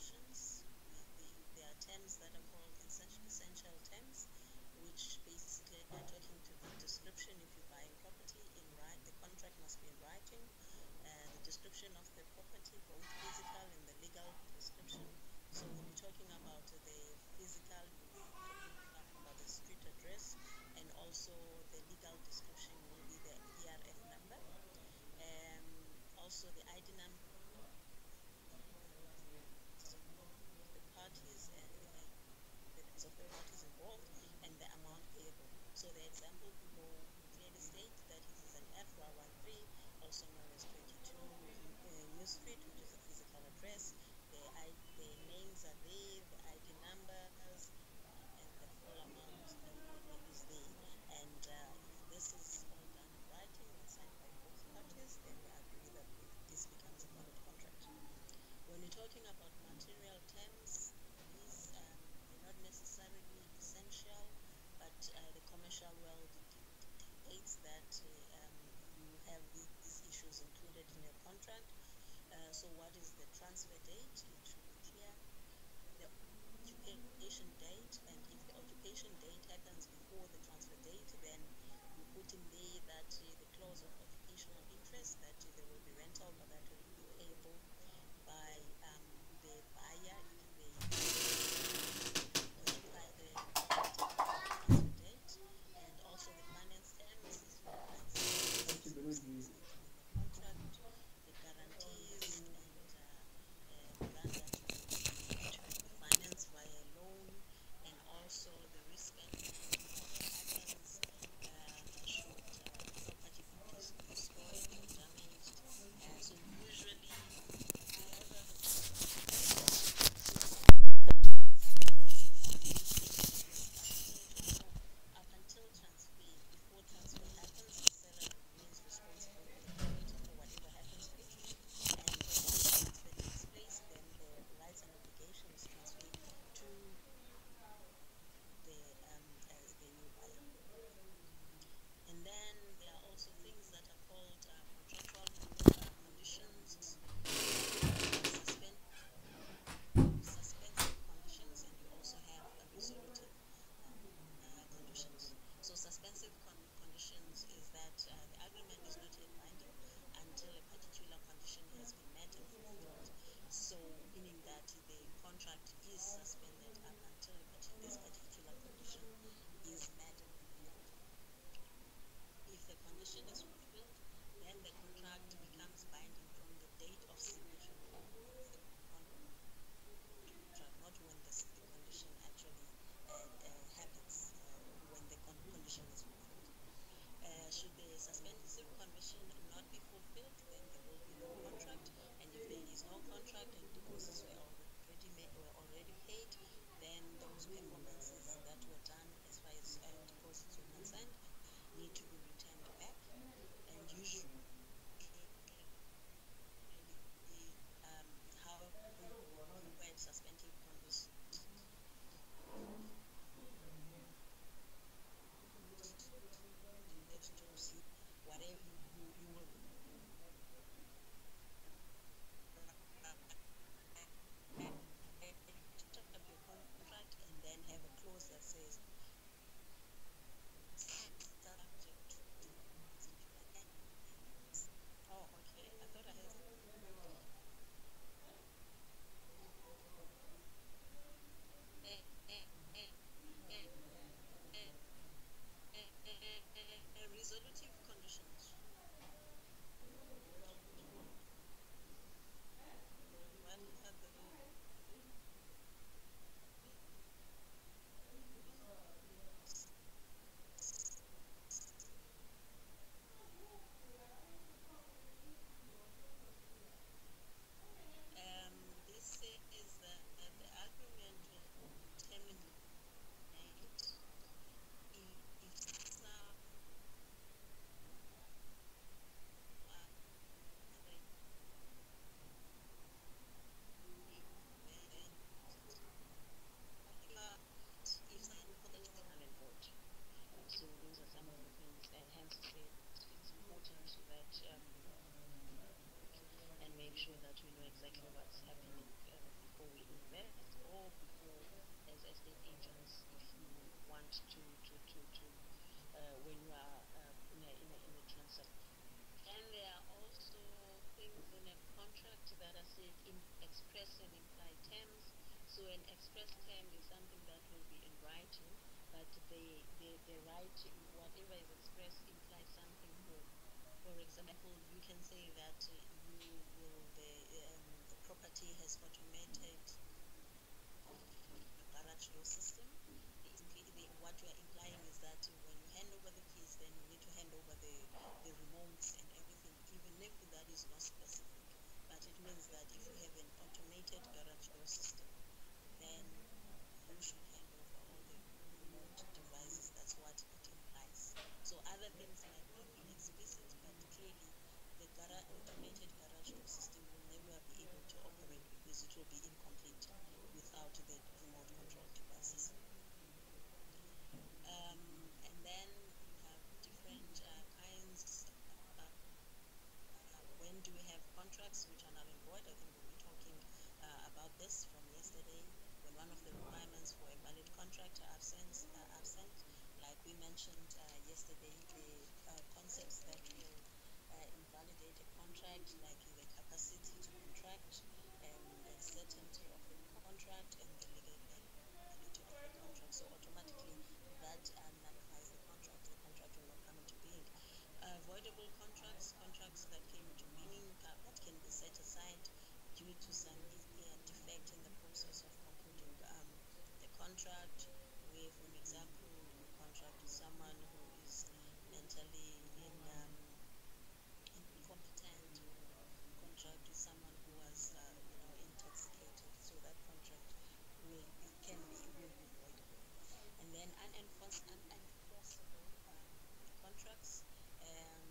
description of the property, both physical and the legal description. So when you're talking about the physical, you're talking about the street address, and also the legal description will be the E R F number, and also the I D number, the parties and uh, the names of the parties involved, and the amount payable. So the example below clearly states that it is an F one one three, also known as twenty-two uh, New Street, which is a physical address. The, I, the names are there, the I D numbers, uh, and the full amount uh, is there. And uh, if this is all done in writing and signed by both parties, then we agree that this becomes a valid contract. When you're talking about material terms, these um, they're not necessarily essential, but uh, the commercial world dictates that uh, um, you have these, these issues included in your contract. Uh, so what is the transfer date? It should be clear. The occupation date, and if the occupation date happens before the transfer date, then you put in there that uh, the clause of occupational interest, that uh, there will be rental, but that will be payable by um, the buyer if they occupy the transfer date, and also the finance terms is in the contract, the guarantees and uh, uh, grant that to be financed via a loan, and also the risk and what happens uh, should uh, property be des- destroyed or damaged. Uh, so usually up until transfer, before transfer happens, the seller remains responsible for the property for whatever happens to it. And uh, once transfer takes place, then the rights and obligations transfer to the um, uh, the new buyer. And then there are also things that are called uh, contractual uh, conditions, suspend, suspensive conditions, and you also have a resolutive uh, conditions. So suspensive con- conditions is that uh, the agreement is not yet binding until a particular condition has been met and fulfilled. So meaning that the contract is suspended up until a parti- this particular condition is met and fulfilled. If the condition is fulfilled, then the contract becomes binding from the date of signature of the contract, not when the, the condition actually uh, uh, happens, uh, when the con- condition is fulfilled. Uh, should the suspensive condition not be fulfilled, then there will be no contract. And if there is no contract and deposits were already made, were already paid, then those performances that were done as far as uh, deposits were concerned need to be returned back. And usually, um, how you word suspensive conditions to see whatever you, you, you will up your contract and then have a clause that says subject to. Oh, okay. I thought I had. Eh, eh, eh, eh, eh, eh, eh, eh, eh, resolutive conditions. What are the um this says that the agreement will terminate if if some if some property is null and void. So those are some of the things, and hence it's, it's important that um, and make sure that we know exactly what's happening uh, before we invest, or before, as estate agents, if you want to to to, to uh, when you are uh, in a in a in a transaction. And there are also things in a an express term is something that will be in writing, but the, the, the writing, whatever is expressed, implies something more. For example, you can say that uh, you will the um, the property has automated garage door system. The, impli- the, what you are implying is that when you hand over the keys, then you need to hand over the, the remotes and everything, even if that is not specific. But it means that if you have an automated garage door system, then you should hand over all the remote devices. That's what it implies. So other things might not be explicit, but clearly the gara- automated garage door system will never be able to operate because it will be incomplete without the remote control devices. Um, and then you have different uh, kinds. Uh, uh, when do we have contracts which are null and void? I think we were talking uh, about this from yesterday. When one of the requirements for a valid contract are absent, uh, absent, like we mentioned uh, yesterday, the uh, concepts that will uh, invalidate a contract, like the capacity to contract, and the certainty of the contract, and the legality of the contract. So automatically that uh, nullifies the contract. The contract will not come into being. Uh, voidable contracts, contracts that came into being uh, that can be set aside due to some uh, defect in the process of concluding um, the contract. We, for an example, you contract with someone who is mentally in, um, incompetent, or contract with someone who was, uh, you know, intoxicated. So that contract will it can be it will be voidable. And then unenforce, unenforceable um, contracts. Um,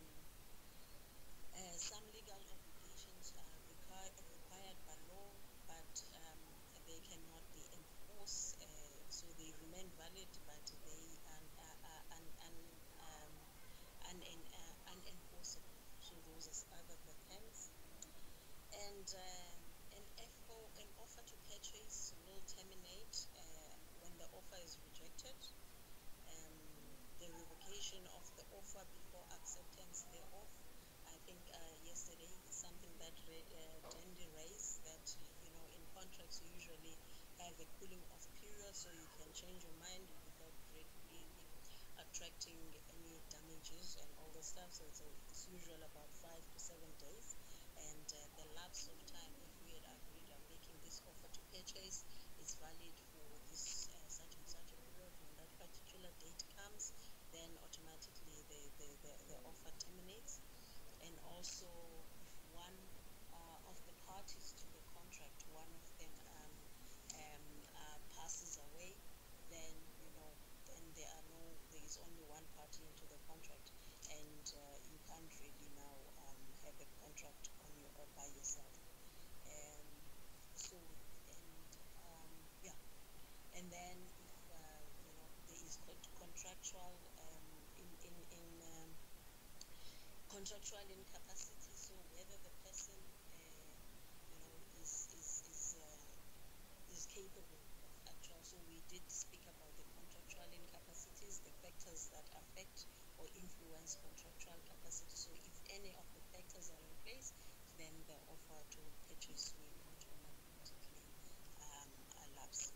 uh, some legal obligations are required required by law, but um, they cannot be enforced. Uh, so they remain valid, but they are un, uh, un, un, um, un, uh, unenforceable. So those are other the terms. And um, an F O, an offer to purchase will terminate uh, when the offer is rejected. Um, the revocation of the offer before acceptance thereof. I think uh, yesterday is something that re- uh, Dandy raised, that you know in contracts you usually have a cooling off period, so you can change your mind without greatly attracting any damages and all the stuff. So it's, a, it's usual about five to seven days. And uh, the lapse of time, if we had agreed on making this offer to purchase, is valid for this uh, such and such a period. When that particular date comes, then automatically the, the, the, the offer terminates. And also, if one uh, of the parties to the contract, one of them um, um, uh, passes away, then you know, then there are no, there is only one party into the contract, and uh, you can't really now um, have a contract on your or by yourself. Um, so and um, yeah, and then if uh, you know there is con- contractual um, in in in um, contractual incapacity, so whether the person uh, you know is is is uh, is capable of actual. So we did speak about the contractual incapacities, the factors that affect or influence contractual capacity. So if any of the factors are in place, then the offer to purchase will automatically um, elapse.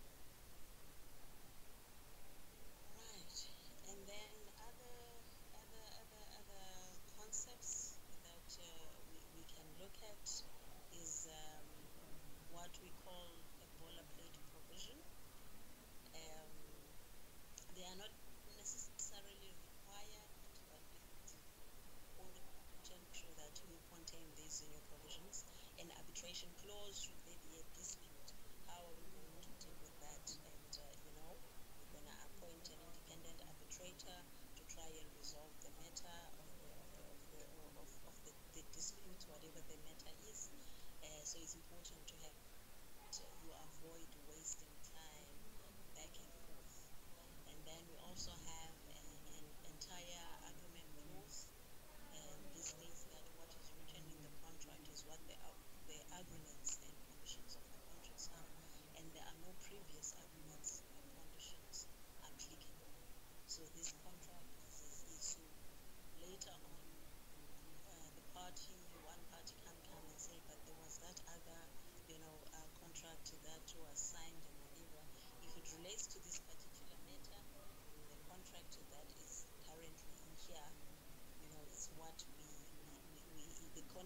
Right, and then other other other other concepts that uh, we, we can look at is um, what we call a boilerplate provision. Um, they are not necessarily required, but it's important to show that you contain these in your provisions. An arbitration clause, should there be a dispute, how are we going to deal with that? And uh, you know, we're going to appoint an independent arbitrator to try and resolve the matter of the of the of the of, of the, the dispute, whatever the matter is. Uh, so it's important to have uh, you avoid wasting time back and forth. And then we also have an, an entire agreement clause. And this means that what is written in the contract is what the, the agreements and conditions of the contracts are. And there are no previous agreements and conditions applicable. So this contract is, is, is so later on, uh, the party, one party can come and say, but there was that other, you know, uh, contract that was signed and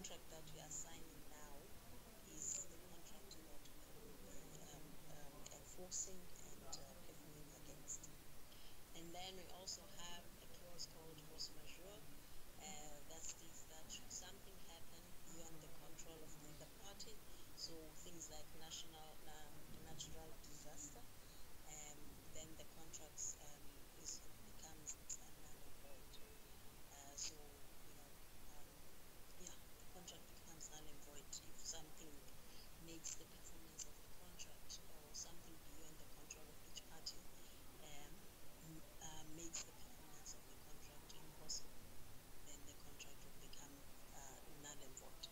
contract that we are signing now is the contract that we will be um, um, enforcing and uh, performing against. And then we also have a clause called force majeure uh, that states that should something happen beyond the control of the other party, so things like national um, natural disaster, um, then the contracts um, is, becomes uh, null and void. Uh, so you know, um, yeah, the contract becomes null and void if something makes the performance of the contract or something beyond the control of each party um, uh, makes the performance of the contract impossible. Then the contract will become uh, null and void.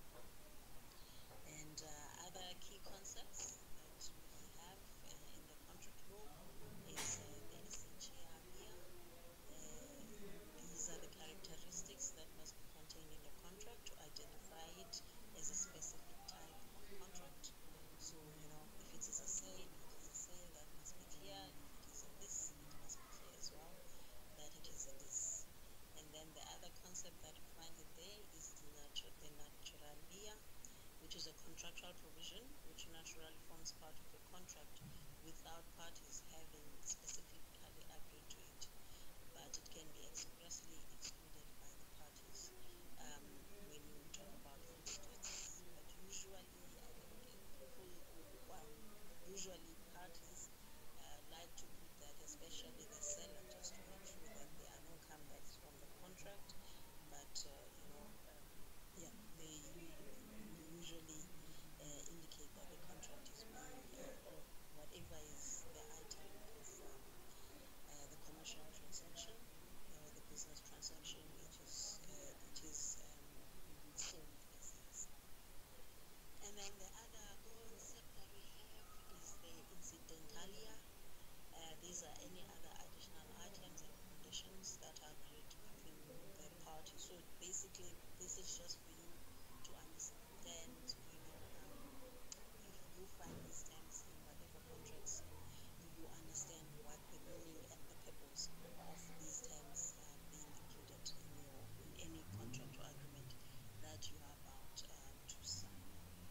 And uh, other key concepts that we have uh, in the contract law is uh, the essential here. Uh, these are the characteristics that must be contained in the contract to identify it as a specific type of contract. So, you know, if it is a sale, it is a sale that must be clear. If it is a lease, it must be clear as well that it is a lease. And then the other concept that we find in there is the, natu- the naturalia, which is a contractual provision which naturally forms part of a contract without parties having specifically agreed to it, but it can be expressly excluded by the parties um, when you talk about fixed rates. But usually, I think people, well, usually parties uh, like to put that, especially the seller, just to make sure that there are no comebacks from the contract. But uh, you know, um, yeah, they usually uh, indicate that the contract is being, uh, or whatever is the item of um, uh, the commercial transaction or the business transaction, it is uh, it is um, sold as is. And then the other concept that we have is the incidentalia. Uh, these are any other additional items and conditions that are agreed between the parties. So basically, this is just for you to understand, you know, um, if you find these terms in whatever contracts, you understand what the meaning and the purpose of these terms uh, being included in your in any contract or agreement that you are about um, to sign.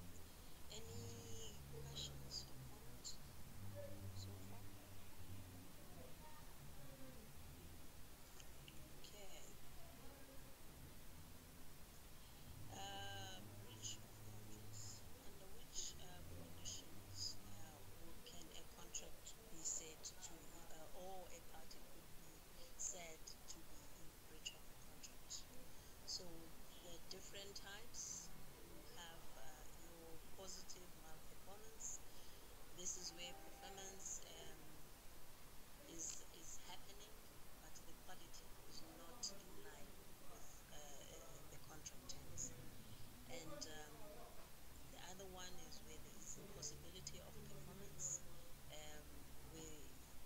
Any questions or comments so far? Okay. Uh, breach of contracts. Under which uh, conditions uh, would- can a contract be said to, uh, or a party could be said to be in breach of a contract? So there are different types. You have uh, your positive malperformance. This is where performance um, is is happening, but the quality is not in line with uh, the contract terms. And um, the other one is where there is impossibility of performance, um, where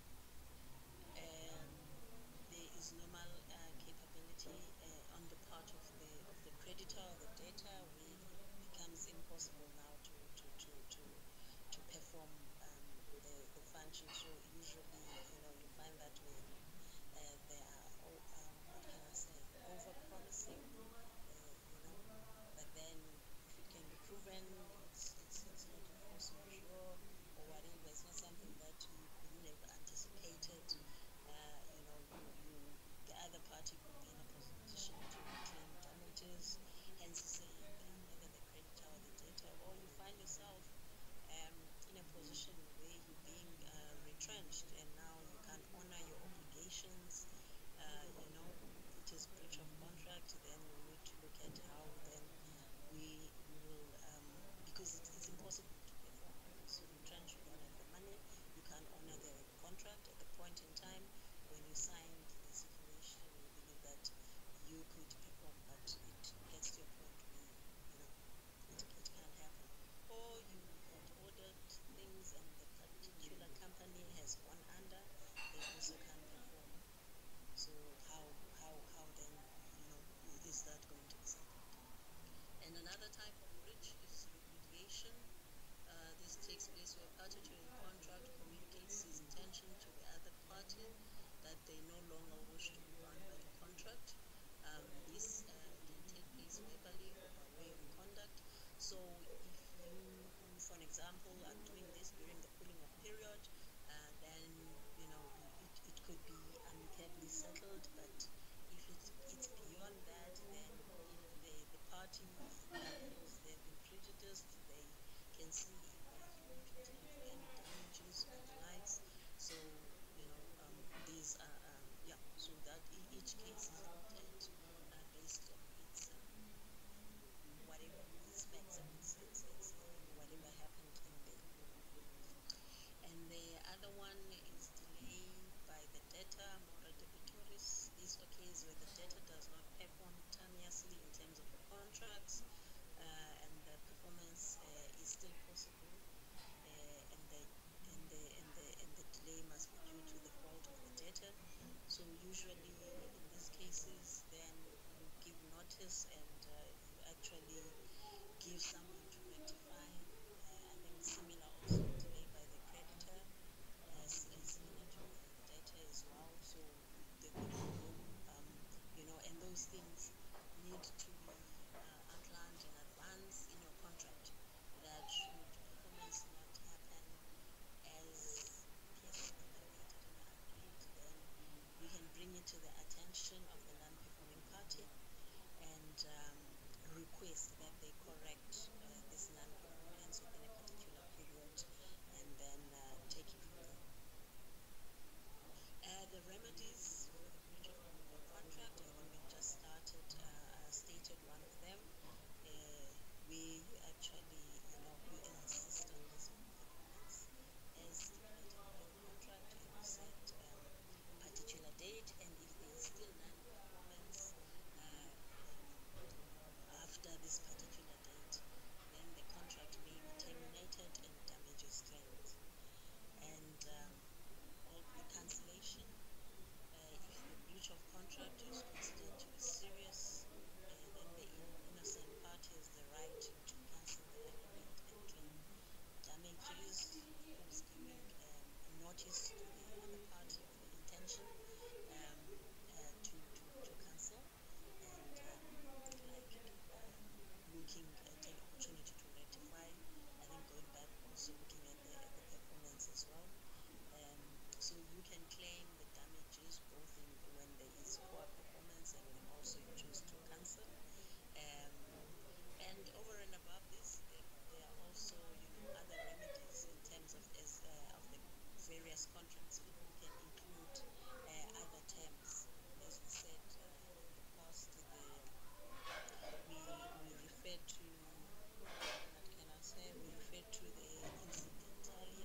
um, there is normal uh, capability uh, on the part of the of the creditor or the debtor, where it becomes impossible now to to to to, to perform um, the the function. So usually, you know, you find that when uh, they are o- um, what can I say, over promising, uh, you know, but then if it can be proven, it's it's it's not a force majeure or whatever. It's not something that you, you never anticipated. Uh, you know, you, you the other party could be in a position to claim damages, hence saying um, either the creditor or the debtor, or you find yourself um, in a position where you're being uh, retrenched and now you can't honor your obligations. Uh, you know, it is breach of contract. Then we need to look at how then we we will um, because it's, it's impossible to perform. So you trench, you don't have the money, you can't honor the contract at the point in time when you signed the stipulation. You believe that you could perform, but it gets to a point where you know it, it can't happen. Or you had ordered things and the particular company has gone under, they also can't perform. So how how how then you know is that going to be settled? And another type of breach is repudiation. Uh, this takes place where a party to a contract communicates his intention to the other party that they no longer wish to be bound by the contract. Um, this uh, can take place verbally or by way of contract. example, are doing this during the cooling off period, uh, then you know it, it could be amicably settled. But if it's it's beyond that, then you know the the party uh, feels they've been prejudiced. They can see if there's room to claim for any damages or the likes. So you know um, these are um, yeah. So that e- each case is looked at uh, based on its um, whatever aspects of its, its, its uh, whatever happened in there. And the other one is delay by the debtor, mora debitoris. This occurs where the debtor does not perform timely in terms of the contracts, uh, and the performance uh, is still possible, uh, and the and the and the and the delay must be due to the fault of the debtor. So usually in these cases, then you give notice and uh, you actually give someone to rectify. Uh, I think similar also delay by the creditor, as, as similar to the debtor as well. So they couldn't go, um, you know, and those things need to be uh, outlined in advance in your contract. That should performance not happen as per stipulated and agreed, then you can bring it to the attention of the non-performing party and um, request that they correct uh, this non-performance within a particular period, and then uh, take it from there. Uh, the remedies for the breach of the contract, I think we've just started, uh, uh, stated one of them. Uh, we actually, you know, we insist on this performance as stipulated by the contract, and we set um, particular date, and if there is still non-performance uh, um, after this particular date, then the contract may be terminated and damages claimed. And um, all the cancellation, uh, if the breach of contract is considered to be serious, uh, then the in- innocent party has the right to cancel the agreement and claim damages, of course giving um, notice to the other party of the intention um, uh, to, to, to cancel, and um, like uh, looking at an opportunity to rectify. I think going back also looking at the, at the performance as well. Um, so you can claim the damages both in when there is poor performance and when also you choose to cancel. Um, and over and above this, there, there are also you know other remedies in terms of as uh, of the various contracts. You can include uh, other terms, as we said uh, in the past. The we we refer to what can I say? We refer to the incidentalia.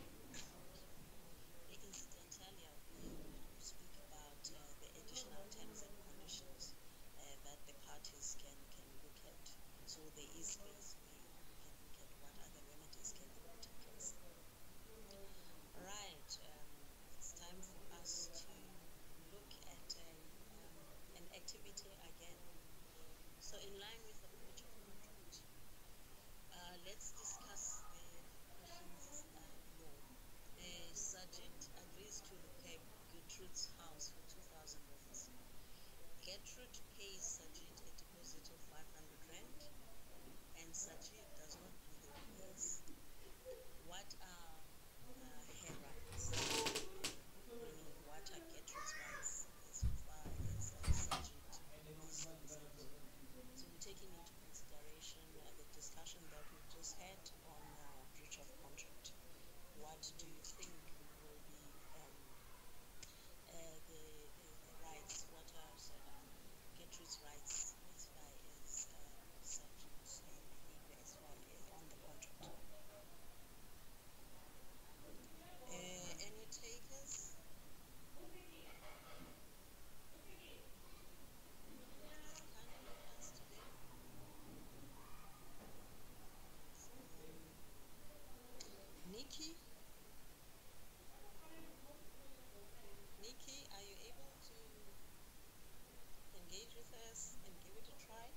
The incidentalia, we speak about uh, the additional terms and conditions uh, that the parties can, can look at. So there is space where you can look at what other remedies can be put in place. Right, um, it's time for us to look at a, um, an activity again. So in line with the breach of contract, uh, let's discuss the questions uh, below. Uh, Sajid agrees to repay Gertrude's house for two thousand rands. Gertrude pays Sajid a deposit of five hundred rand, and Sajid does not do the repairs. What are uh, her rights? Meaning, what are Gertrude's rights as far as uh, Sajid is concerned? So we're taking into consideration uh, the discussion that we've just had on uh, breach of contract. What do you think will be um, uh, the, the the rights? What are um, Gertrude's rights as far as uh, Sajid's uh, behavior as far as on the contract? Uh, any takers? Is Kanye with us today? Um, Nikki? Nikki, are you able to engage with us and give it a try?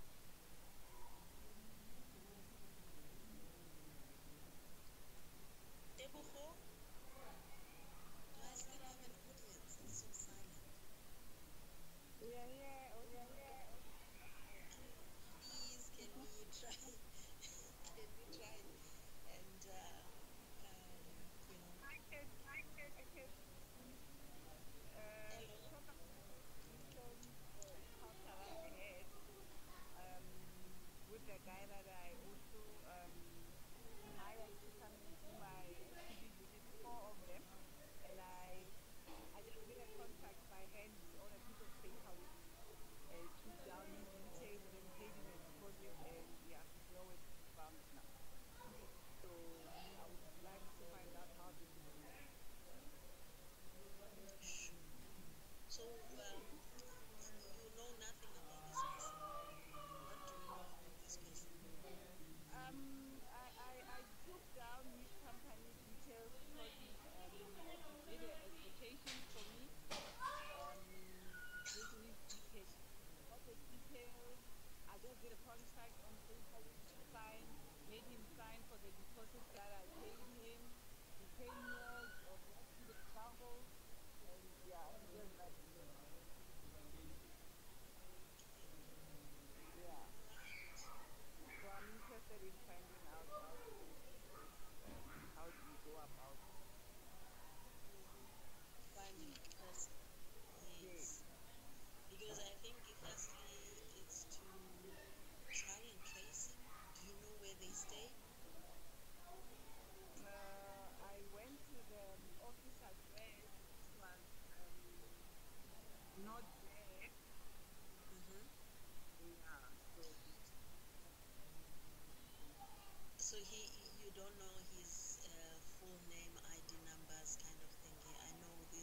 Tebogo, do I still have an audience? It's so silent. We are here, we are here. Please, can we try? Can we try and uh,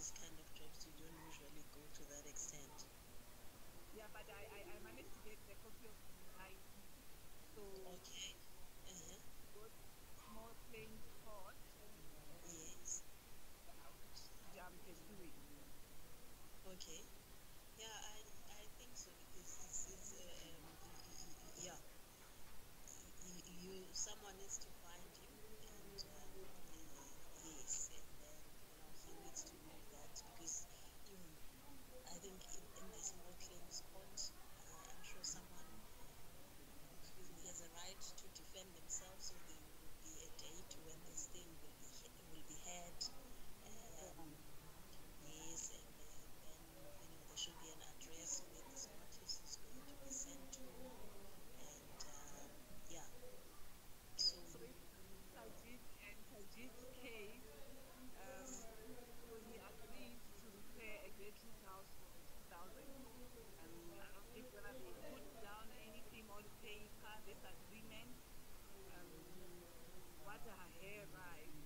these kind of jobs, you don't usually go to that extent. Yeah, but I, I, I managed to get the copy of the I D. So Okay. Uh-huh. got small claims court, Yes. uh, which I'm pursuing. Okay. Yeah, I I think so because it's it's uh, um y- y- y- yeah you, you someone needs to find him and um, uh, yes and then you know he needs to know that because even I think in, in the small claims court uh, I'm sure someone excuse me has a right to defend themselves, so there would be a date when this thing will be he- will be had. Um, yes, and uh, then you know there should be an address where this notice is going to be sent to, and um, yeah. So So in Sajid and Sajid's case, um, so he agreed to repair a Gertrude house for fifty thousand. Um, I don't think whether they put down anything or paper, this agreement. Um, what her hair rise,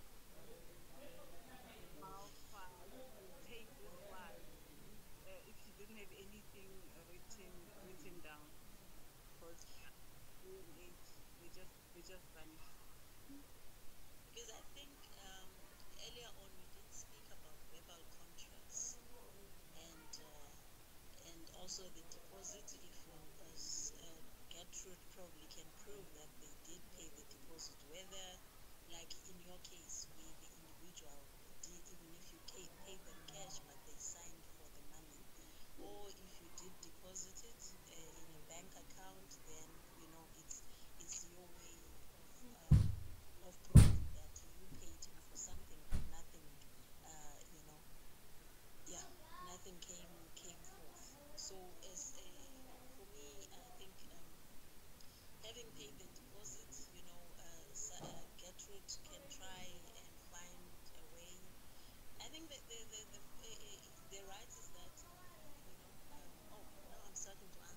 how far she will take this was uh, if she didn't have anything uh, written written down, because yeah, day and age they just they just vanish. because I think um, earlier on we did speak about verbal contracts and uh, and also the deposit. If um, as, uh, Gertrude probably can prove that they did pay the deposit, whether like in your case where the individual did, even if you pay, paid them cash but they signed for the money, or if you did deposit it uh, in a bank account, then you know it's it's your way of um, of proving that you paid him for something but nothing uh, you know yeah nothing came came forth. So as a for me I think um, having paid the deposit, you know uh, Sa- uh, Gertrude can try and find a way. I think that the the the, uh, the right is that you know um, oh now I'm starting to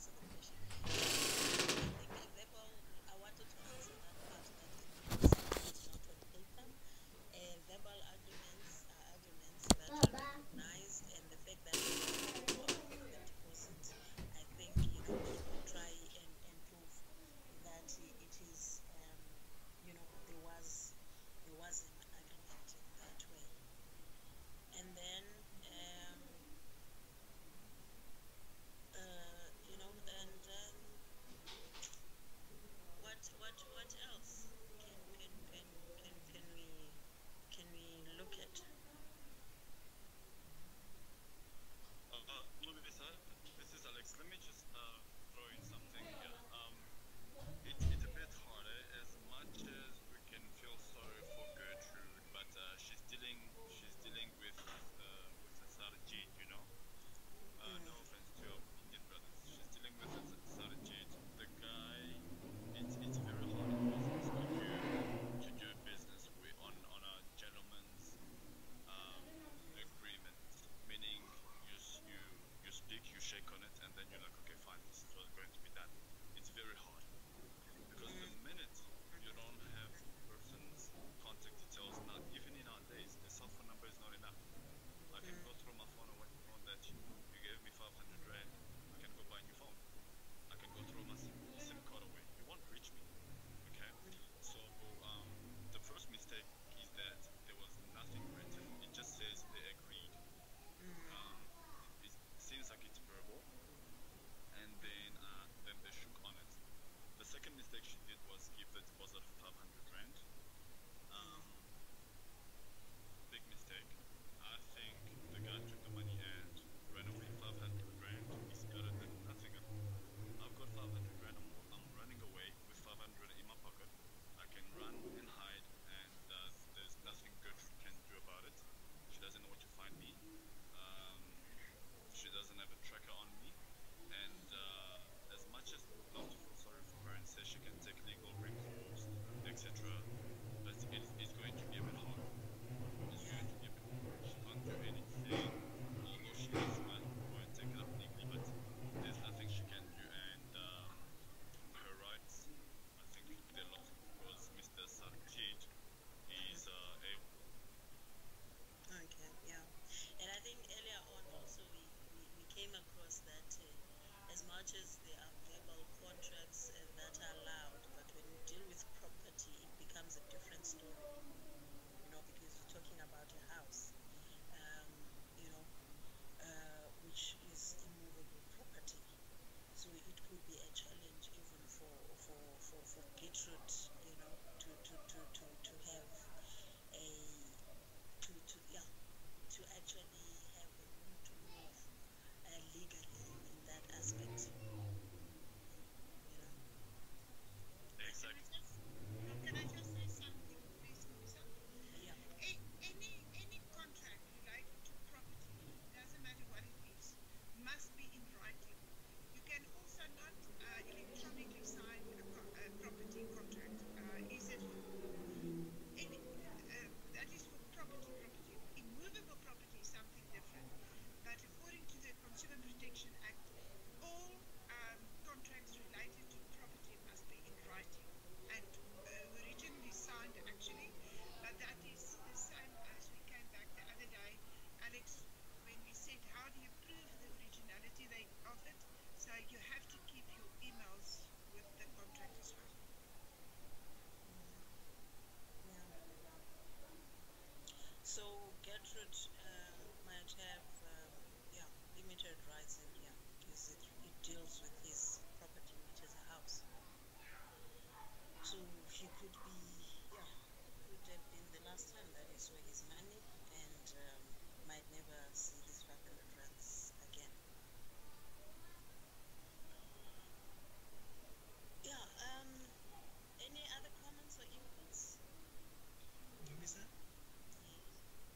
are verbal contracts uh, that are allowed, but when you deal with property, it becomes a different story. You know, because you're talking about a house, um, you know, uh, which is immovable property. So it could be a challenge even for for for, for Gertrude, you know, to to, to, to, to have a to to yeah to actually have a room to move uh, legally in that aspect. You know. Can I Exactly. just, no, can I just say something, please, Kumisa? Yeah. A- any any contract related to property, doesn't matter what it is, must be in writing. You can also not uh, electronically sign a, co- a property contract. Uh, is it for any? Uh, that is for property. Property. Immovable property is something different. But according to the Consumer Protection Act, all um, contracts related to property must be in writing and uh, originally signed actually, but that is the same as we came back the other day, Alex, when we said how do you prove the originality they, of it. So you have to keep your emails with the contract as well. So Gertrude uh, might have um, yeah limited rights in here because it, it deals with his property, which is a house. So he could be yeah could have been the last time that he saw his money and um, might never see his five hundred rands again. Yeah. Um. Any other comments or inputs? Dumisa, Yes.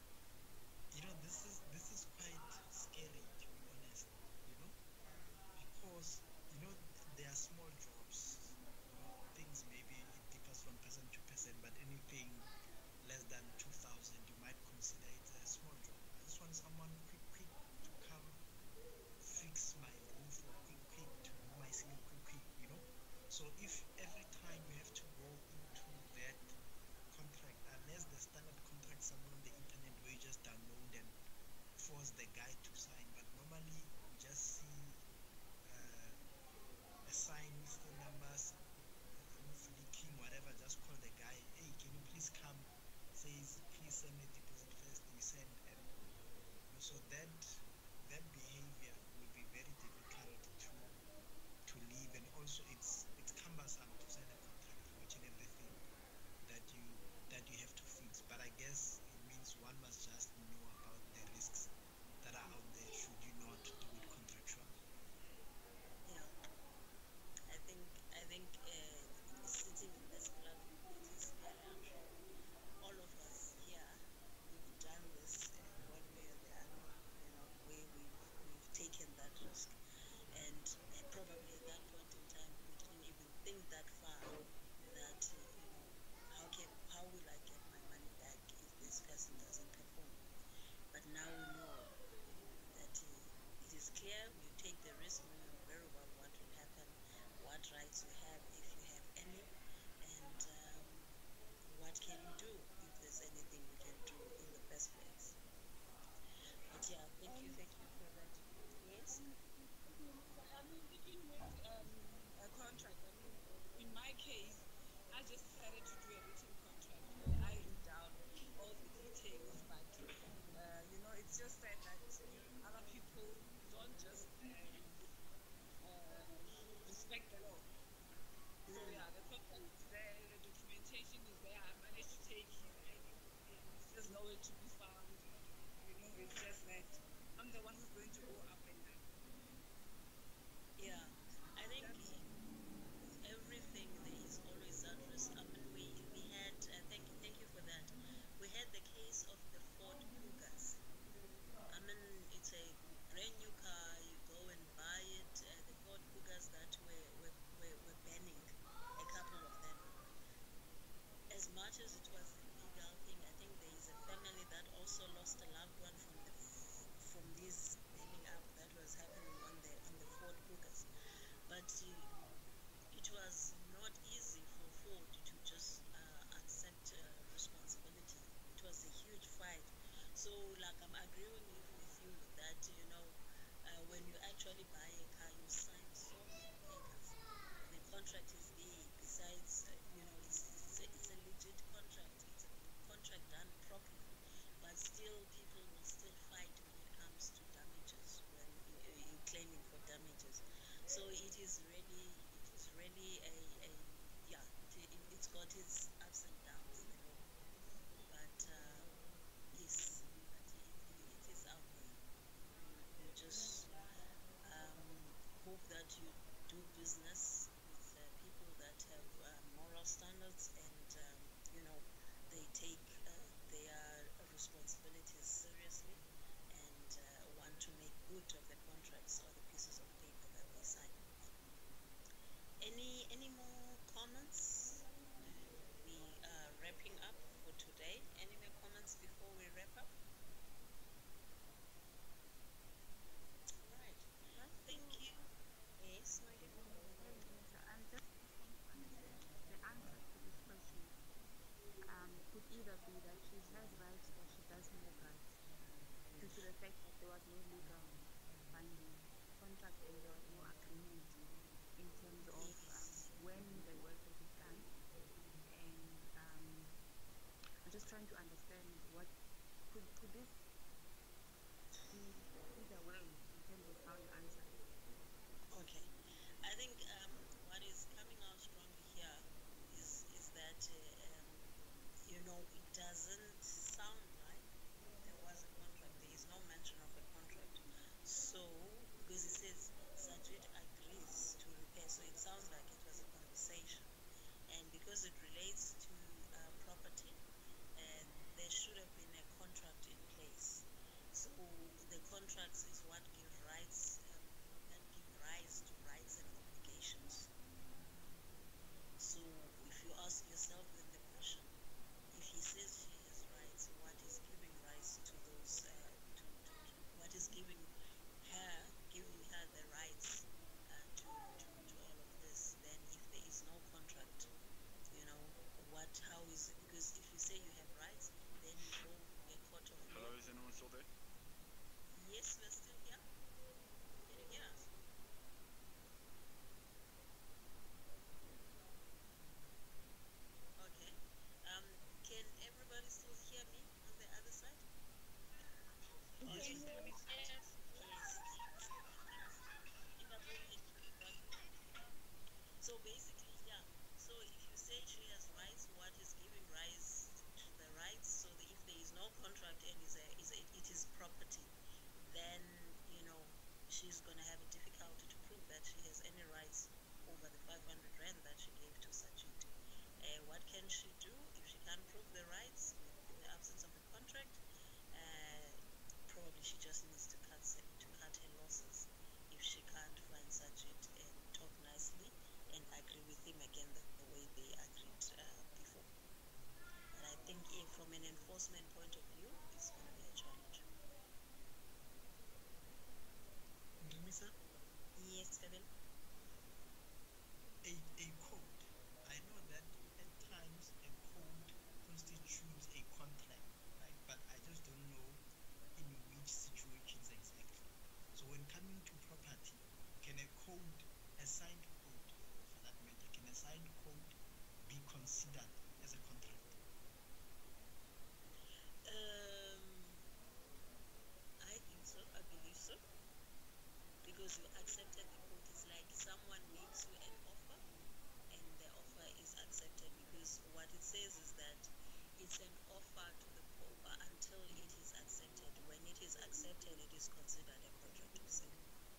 you know, this is this is quite scary to be honest. You know, because you know there are small jobs. You know, things maybe it differs from person to person, but anything less than two thousand, you might consider it a small job. I just want someone quick, quick to come fix my roof or quick, quick to do my ceiling quick, quick. You know, so if every time you have to go into that contract, unless the standard contract somewhere on the internet where you just download and force the guy to sign, but normally you just see uh, a sign with phone numbers, roof leaking, whatever. Just call the guy. Hey, can you please come? Says please send a deposit first. You send, and you know, so that that behavior will be very difficult to to leave, and also it's it's cumbersome to sign a contract for each and everything that you that you have to fix. But I guess it means one must just know about the risks that are out there should you not do it contractual. Yeah. I think I think uh, sitting in this platform, it is scary. I'm sure all of us here, we've done this uh, one way or the other. You know, where we've we've taken that risk, and uh, probably at that point in time, we didn't even think that far. That uh, you know, how can how will I get my money back if this person doesn't perform? But now we know that uh, it is clear. You take the risk knowing very well what will happen, what rights you have if you have any, and um, what can you do if there's anything you can do in the first place. But yeah, thank you, Um, thank you for that. Yes. um, so, I mean, even with um, a contract, I mean, in my case, I just decided to do a written contract where I wrote down all the details, but uh, you know, it's just said that other people don't just um, uh, respect the law. So yeah, the contract is there, the documentation is there. I managed to take his I D copy, and it's just nowhere to be found. You know, it's just that I'm the one who's going to go up and down. Yeah, I think That's with everything there is always that risk. I mean, we we had uh, thank you thank you for that. We had the case of the Ford Cougars. I mean, it's a brand new car. You go and buy it. Uh, the Ford Cougars that were were, were were banning, a couple of them. As much as it was a legal thing, I think there is a family that also lost a loved one from the f- from this banning up that was happening on the on the Ford Cougars. But uh, it was not easy for Ford to just uh, accept uh, responsibility. It was a huge fight. So, like, I'm agreeing with with you that, you know, uh, when you actually buy a car, you sign so many still people will still fight when it comes to damages when you, you're claiming for damages. So it is really, it is really a, a yeah, it, it's got its ups and downs, the law. But uh, yes, but it, it is out there. You just um, hope that you do business with uh, people that have uh, moral standards and um, you know they take uh, their responsibilities seriously and uh, want to make good of the contracts or the pieces of paper that they sign. Any any more comments? We are wrapping up for today. Any more comments before we wrap up? All right. Thank you. Yes, my dear. Hey, Vanessa, I'm just trying to understand the answer to this question. Um, could either be that she has rights or she doesn't have rights due to the fact that there was no legal binding contract and there was no agreement in terms of um, Yes. when the work will be done. And um, I'm just trying to understand what could could this be either way in terms of how you answer. Okay. I think um, what is coming out strongly here is is that uh, um, you know it doesn't sound like there was a contract. There is no mention of a contract. So because it says Sajid agrees to repair, so it sounds like it was a conversation. And because it relates to uh, property, and there should have been a contract in place. So the contracts is what give rights, um, that give rise to rights and obligations. So if you ask yourself then the question, if he says she has rights, what is giving rise to those, uh, to, to, to what is giving her, giving her the rights uh, to, to, to all of this? Then if there is no contract, you know, what, how is it? Because if you say you have rights, then you go a court of law. Hello, is anyone still there? Yes, we're still here. Can you hear us? Okay. Um, can everybody still hear me on the other side? Yes, Okay. we can. Yes. So basically, yeah. So if you say she has rights, what is giving rise to the rights? So that if there is no contract and is a, is a, it is property, then you know she's gonna have a difficulty to prove that she has any rights over the five hundred rand that she gave to Sajid. Uh, what can she do if she can't prove the rights in the absence of a contract? Uh, Probably she just needs to cut se- to cut her losses if she can't find Sajid and talk nicely and agree with him again the, the way they agreed uh, before. But I think if from an enforcement point of view, it's going to be a challenge. Misa, Yes, Kevin. a, a code. I know that at times a code constitutes a contract, right? But I just don't know in which situations exactly. So when coming to property, can a code, a signed code for that matter, can a signed code be considered as a contract? Um, I think so. I believe so. Because you accepted the quote. It's like someone makes you an offer and the offer is accepted because what it says is that it's an offer to the pauper until it is accepted. When it is accepted, it is considered a contract of sale.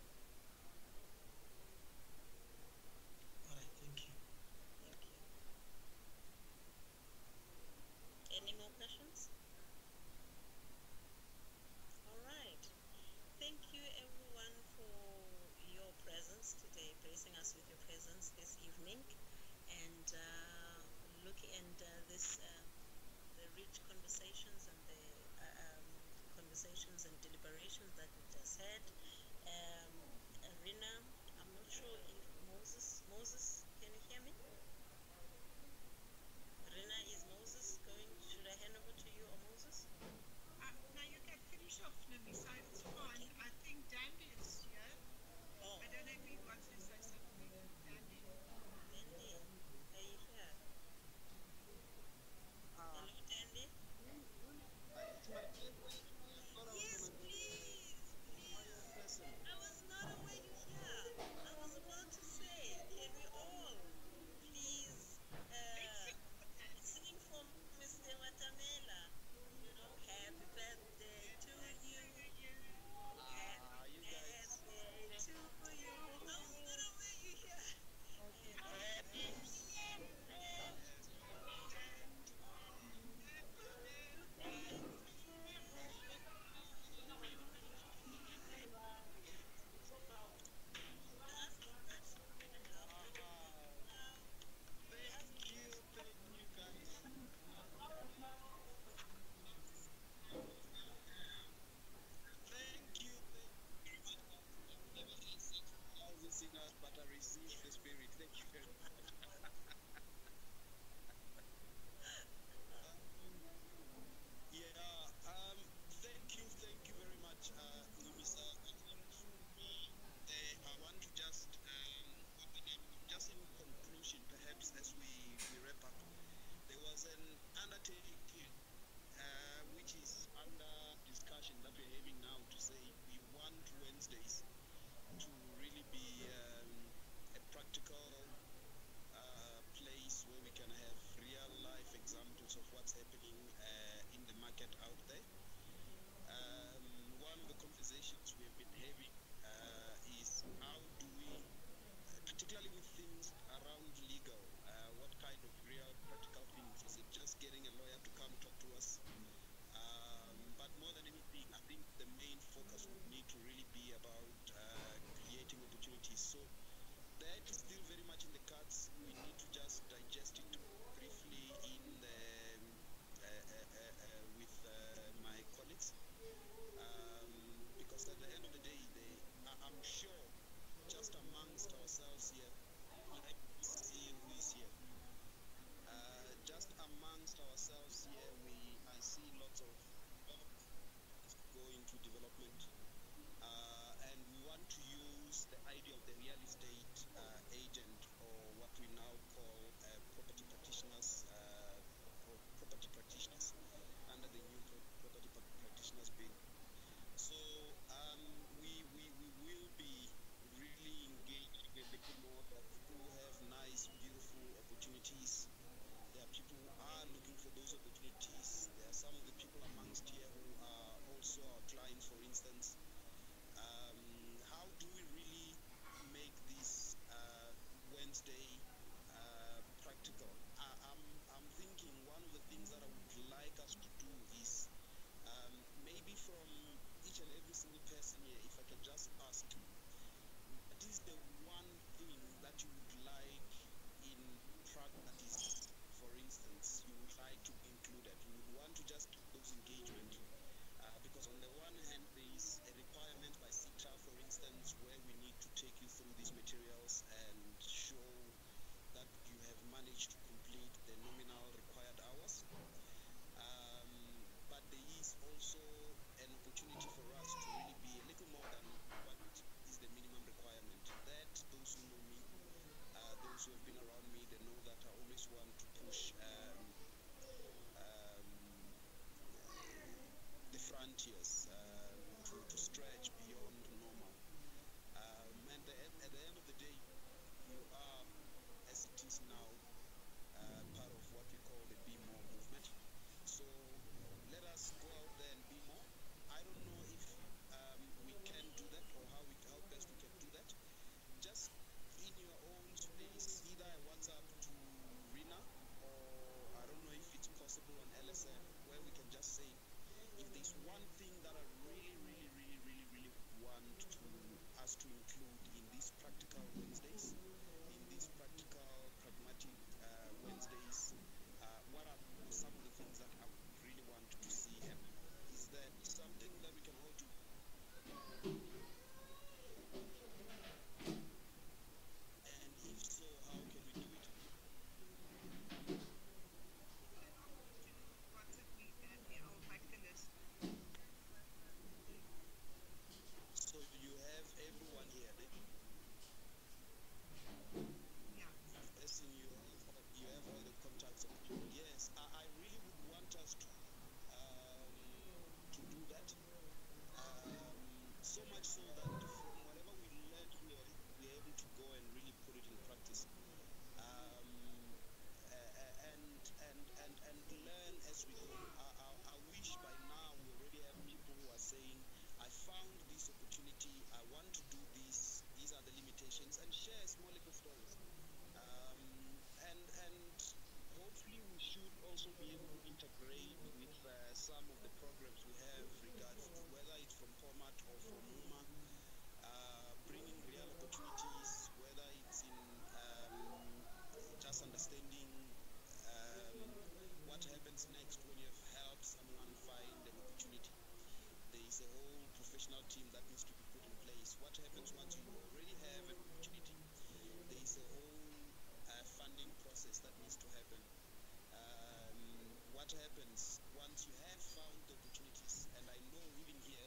All right, thank you. Thank you. Any more questions? All right. Thank you everyone for your presence today, gracing us with your presence this evening, and uh, look and uh, this uh, the rich conversations and the uh, um, conversations and deliberations that we just had. Um, Rina, I'm not sure if Moses, Moses, can you hear me? Rina, is Moses going? Should I hand over to you or Moses? Uh, now you can finish off, Namisa. It's fine. Okay. I think Dandy is here. Oh, I don't know if he wants to say something. Dandy. Dandy, are you here? Uh, Hello, Dandy. uh, it's my very much. Yeah, um, thank you, thank you very much, uh, Lumisa. I think for me, uh, I want to just um, open up, just in conclusion, perhaps as we, we wrap up. There was an undertaking uh, which is under discussion that we're having now to say we want Wednesdays to really be um, a practical uh, place where we can have real life examples of what's happening uh, in the market out there. Um, one of the conversations we have been having uh, is how do we, particularly with things around legal, uh, what kind of real practical things? Is it just getting a lawyer to come talk to us? Um, but more than anything, I think the main focus would need to really be about uh, creating opportunities. So that is still very much in the cards. We need to just digest it briefly in the, uh, uh, uh, uh, with uh, my colleagues, um, because at the end of the day, they, I, I'm sure, just amongst ourselves here, let me see who is here. Uh, just amongst ourselves here, we I see lots of go into development, uh, and we want to use the idea of the real estate uh, agent, or what we now call uh, property practitioners, uh, or property practitioners under the new pro- property pra- practitioners bill. So um, we, we we will be really engaging a little more, that people who have nice, beautiful opportunities. There are people who are looking for those opportunities. There are some of the people amongst here who are also our clients, for instance. Um, how do we really make this uh, Wednesday uh, practical? I, I'm, I'm thinking one of the things that I would like us to do is um, maybe from each and every single person here, if I can just ask, what is the one thing that you would like in practice, for instance, you would like to be included? You would want to just keep those engagement, uh, because on the one hand, there is a requirement by CITRA, for instance, where we need to take you through these materials and show that you have managed to complete the nominal required hours. Um, but there is also an opportunity for us to really be a little more than what is the minimum requirement. That those who know me, uh, those who have been around me, they know that I always want to push um, um, the frontiers, um, to, to stretch beyond normal. Um, and the, at the end of the day, you are, as it is now, uh, part of what we call the Be More movement. So let us go out there and be more. I don't know if um, we can do that, or how we how best we can do that. Just in your own space, either a WhatsApp to Rina, or I don't know if it's possible on L S M, where we can just say, if there's one thing that I really, really, really, really, really want to us to include in these practical Wednesdays, in these practical, pragmatic uh, Wednesdays, uh, what are some of the things that I would really want to see happen? Is that something that we can all do? And if so, how can we do it? WhatsApp me and yeah, I'll make the list. So you have everyone here. They, Yeah. as in you have, all- you have all the contacts of people. Yes, I, I really would want us to um, to do that. Um, so much so that from whatever we learn here, we're able to go and really put it in practice. Um, a- a- and, and, and, and learn as we go. I, I, I wish by now we already have people who are saying, I found this opportunity, I want to do this, these are the limitations, and share small little stories. Um, and, and hopefully we should also be able to integrate with uh, some of the programs we have regards to whether it's from POMAT or from UMA, uh, bringing real opportunities, whether it's in um, just understanding um, what happens next when you have helped someone find an opportunity. There is a whole professional team that needs to be put in place. What happens once you already have an opportunity? There is a whole opportunities to happen. Um, what happens once you have found the opportunities, and I know even here,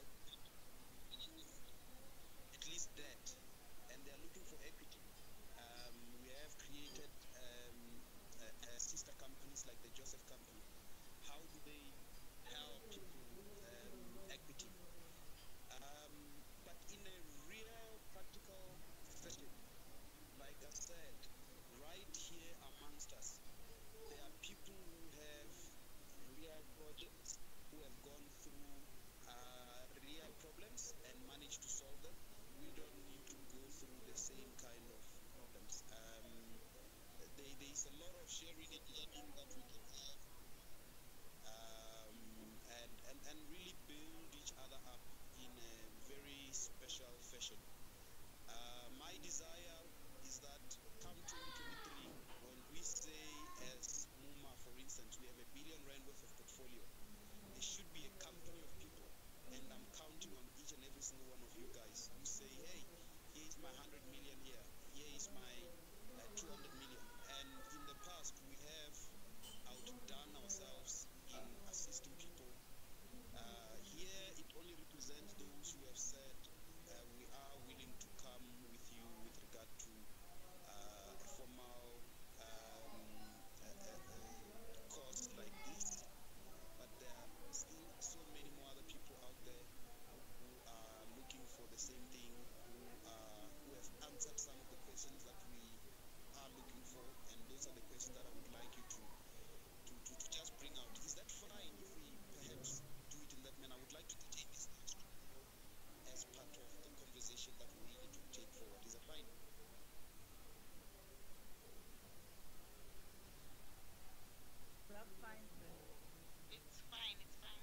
at least that, and they are looking for equity. Um, we have created um, uh, uh, sister companies like the Joseph Company. How do they help people um, equity? Um, but in a real practical fashion, like I said, right here amongst us, there are people who have real projects, who have gone through uh, real problems and managed to solve them. We don't need to go through the same kind of problems. Um, there, there is a lot of sharing and learning that we can have, um, and, and, and really build each other up in a very special fashion. Uh, my desire is that come twenty twenty-three, when we say as Muma, for instance, we have a billion rand worth of portfolio, there should be a company of people, and I'm counting on each and every single one of you guys who say, hey, here is my one hundred million here, here is my uh, two hundred million. And in the past, we have outdone ourselves in assisting people. Uh, here, it only represents those who have said, uh, we are willing to come with you with regard to uh, a formal um, uh, uh, uh, course like this. But there are still so many more other people out there who are looking for the same thing, who, uh, who have answered some of the questions that we are looking for, and those are the questions that I would like you to to, to, to just bring out. Is that fine if we perhaps do it in that manner? I would like to take this next as part of the conversation that we need to take forward. Is that fine? That's fine, sir. It's fine, it's fine.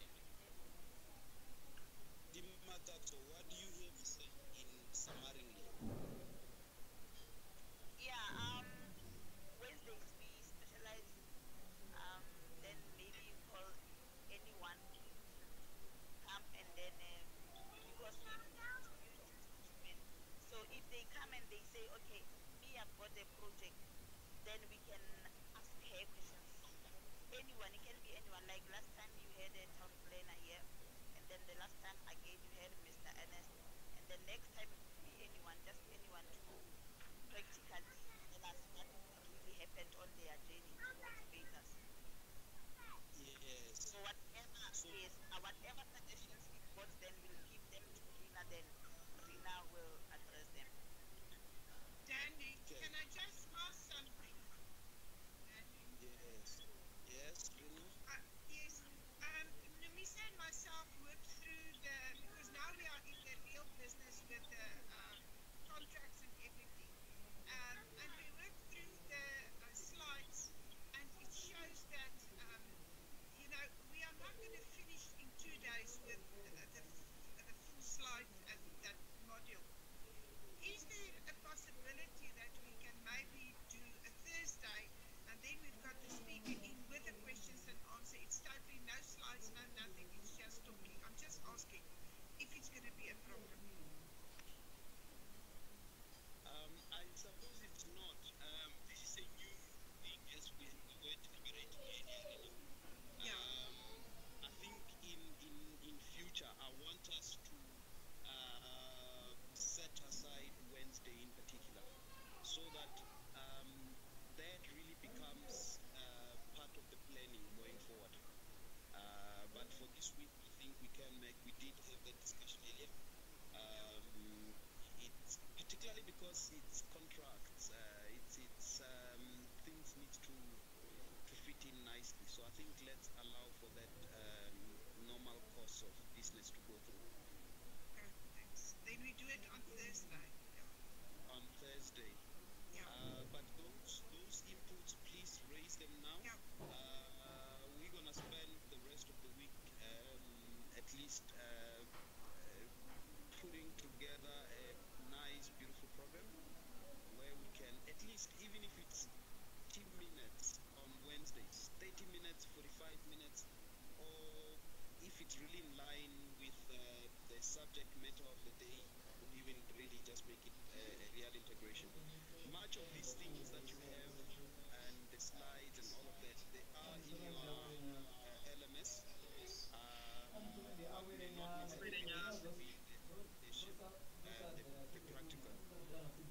Dimathatso, what do you have to say in summaringly? Yeah, um, Wednesdays we specialize, um, then maybe you call anyone to come and then, um, because we community engagement. So if they come and they say, okay, me, I've got a project, then we can ask her questions. Anyone, it can be anyone. Like last time you had a town planner here, and then the last time again you had Mister Ernest, and the next time it could be anyone, just anyone to practically tell us what really happened on their journey to motivate us. Yes. So whatever So, is, uh, whatever suggestions we've got, then we'll give them to Rina, then Rina will address them. Dandy, Okay. can I just ask something? Dandy? yes. Yes, Rina? Uh, yes. Um, Numisa and myself worked through the, because now we are in the real business with the um, contracts and everything. Um, and we worked through the uh, slides, and it shows that, um, you know, we are not going to finish in two days with uh, the, f- the full slide uh, that module. Is there a possibility that we can maybe do a Thursday, and then we've got the speaker in with the questions and answer? It's totally no slides, no nothing. It's just talking. I'm just asking if it's going to be a problem. Um, I suppose it's not. Um, this is a new thing, as we were deliberating earlier, Rina. Yeah. Um, I think in, in, in future, I want us to uh, set aside Wednesday in particular, so that um, that really becomes uh, part of the planning going forward. Uh, but for this week, I think we can make, we did have that discussion earlier. Um, it's particularly because it's contracts, uh, it's, it's um, things need to to fit in nicely. So I think let's allow for that um, normal course of business to go through Okay, thanks. Then we do it on Thursday. Yeah. on Thursday. Yeah. Uh, but those those inputs, please raise them now. Yeah. Uh, we're gonna spend the rest of the week um, at least uh, uh, putting together a nice, beautiful program where we can at least, even if it's thirty minutes on Wednesdays, thirty minutes, forty-five minutes, or if it's really in line with uh, the subject matter of the day, we'll even really just make it a, a real integration. Much of these things that you have and the this, um, but may not necessarily be the, the issue, uh, the, the practical.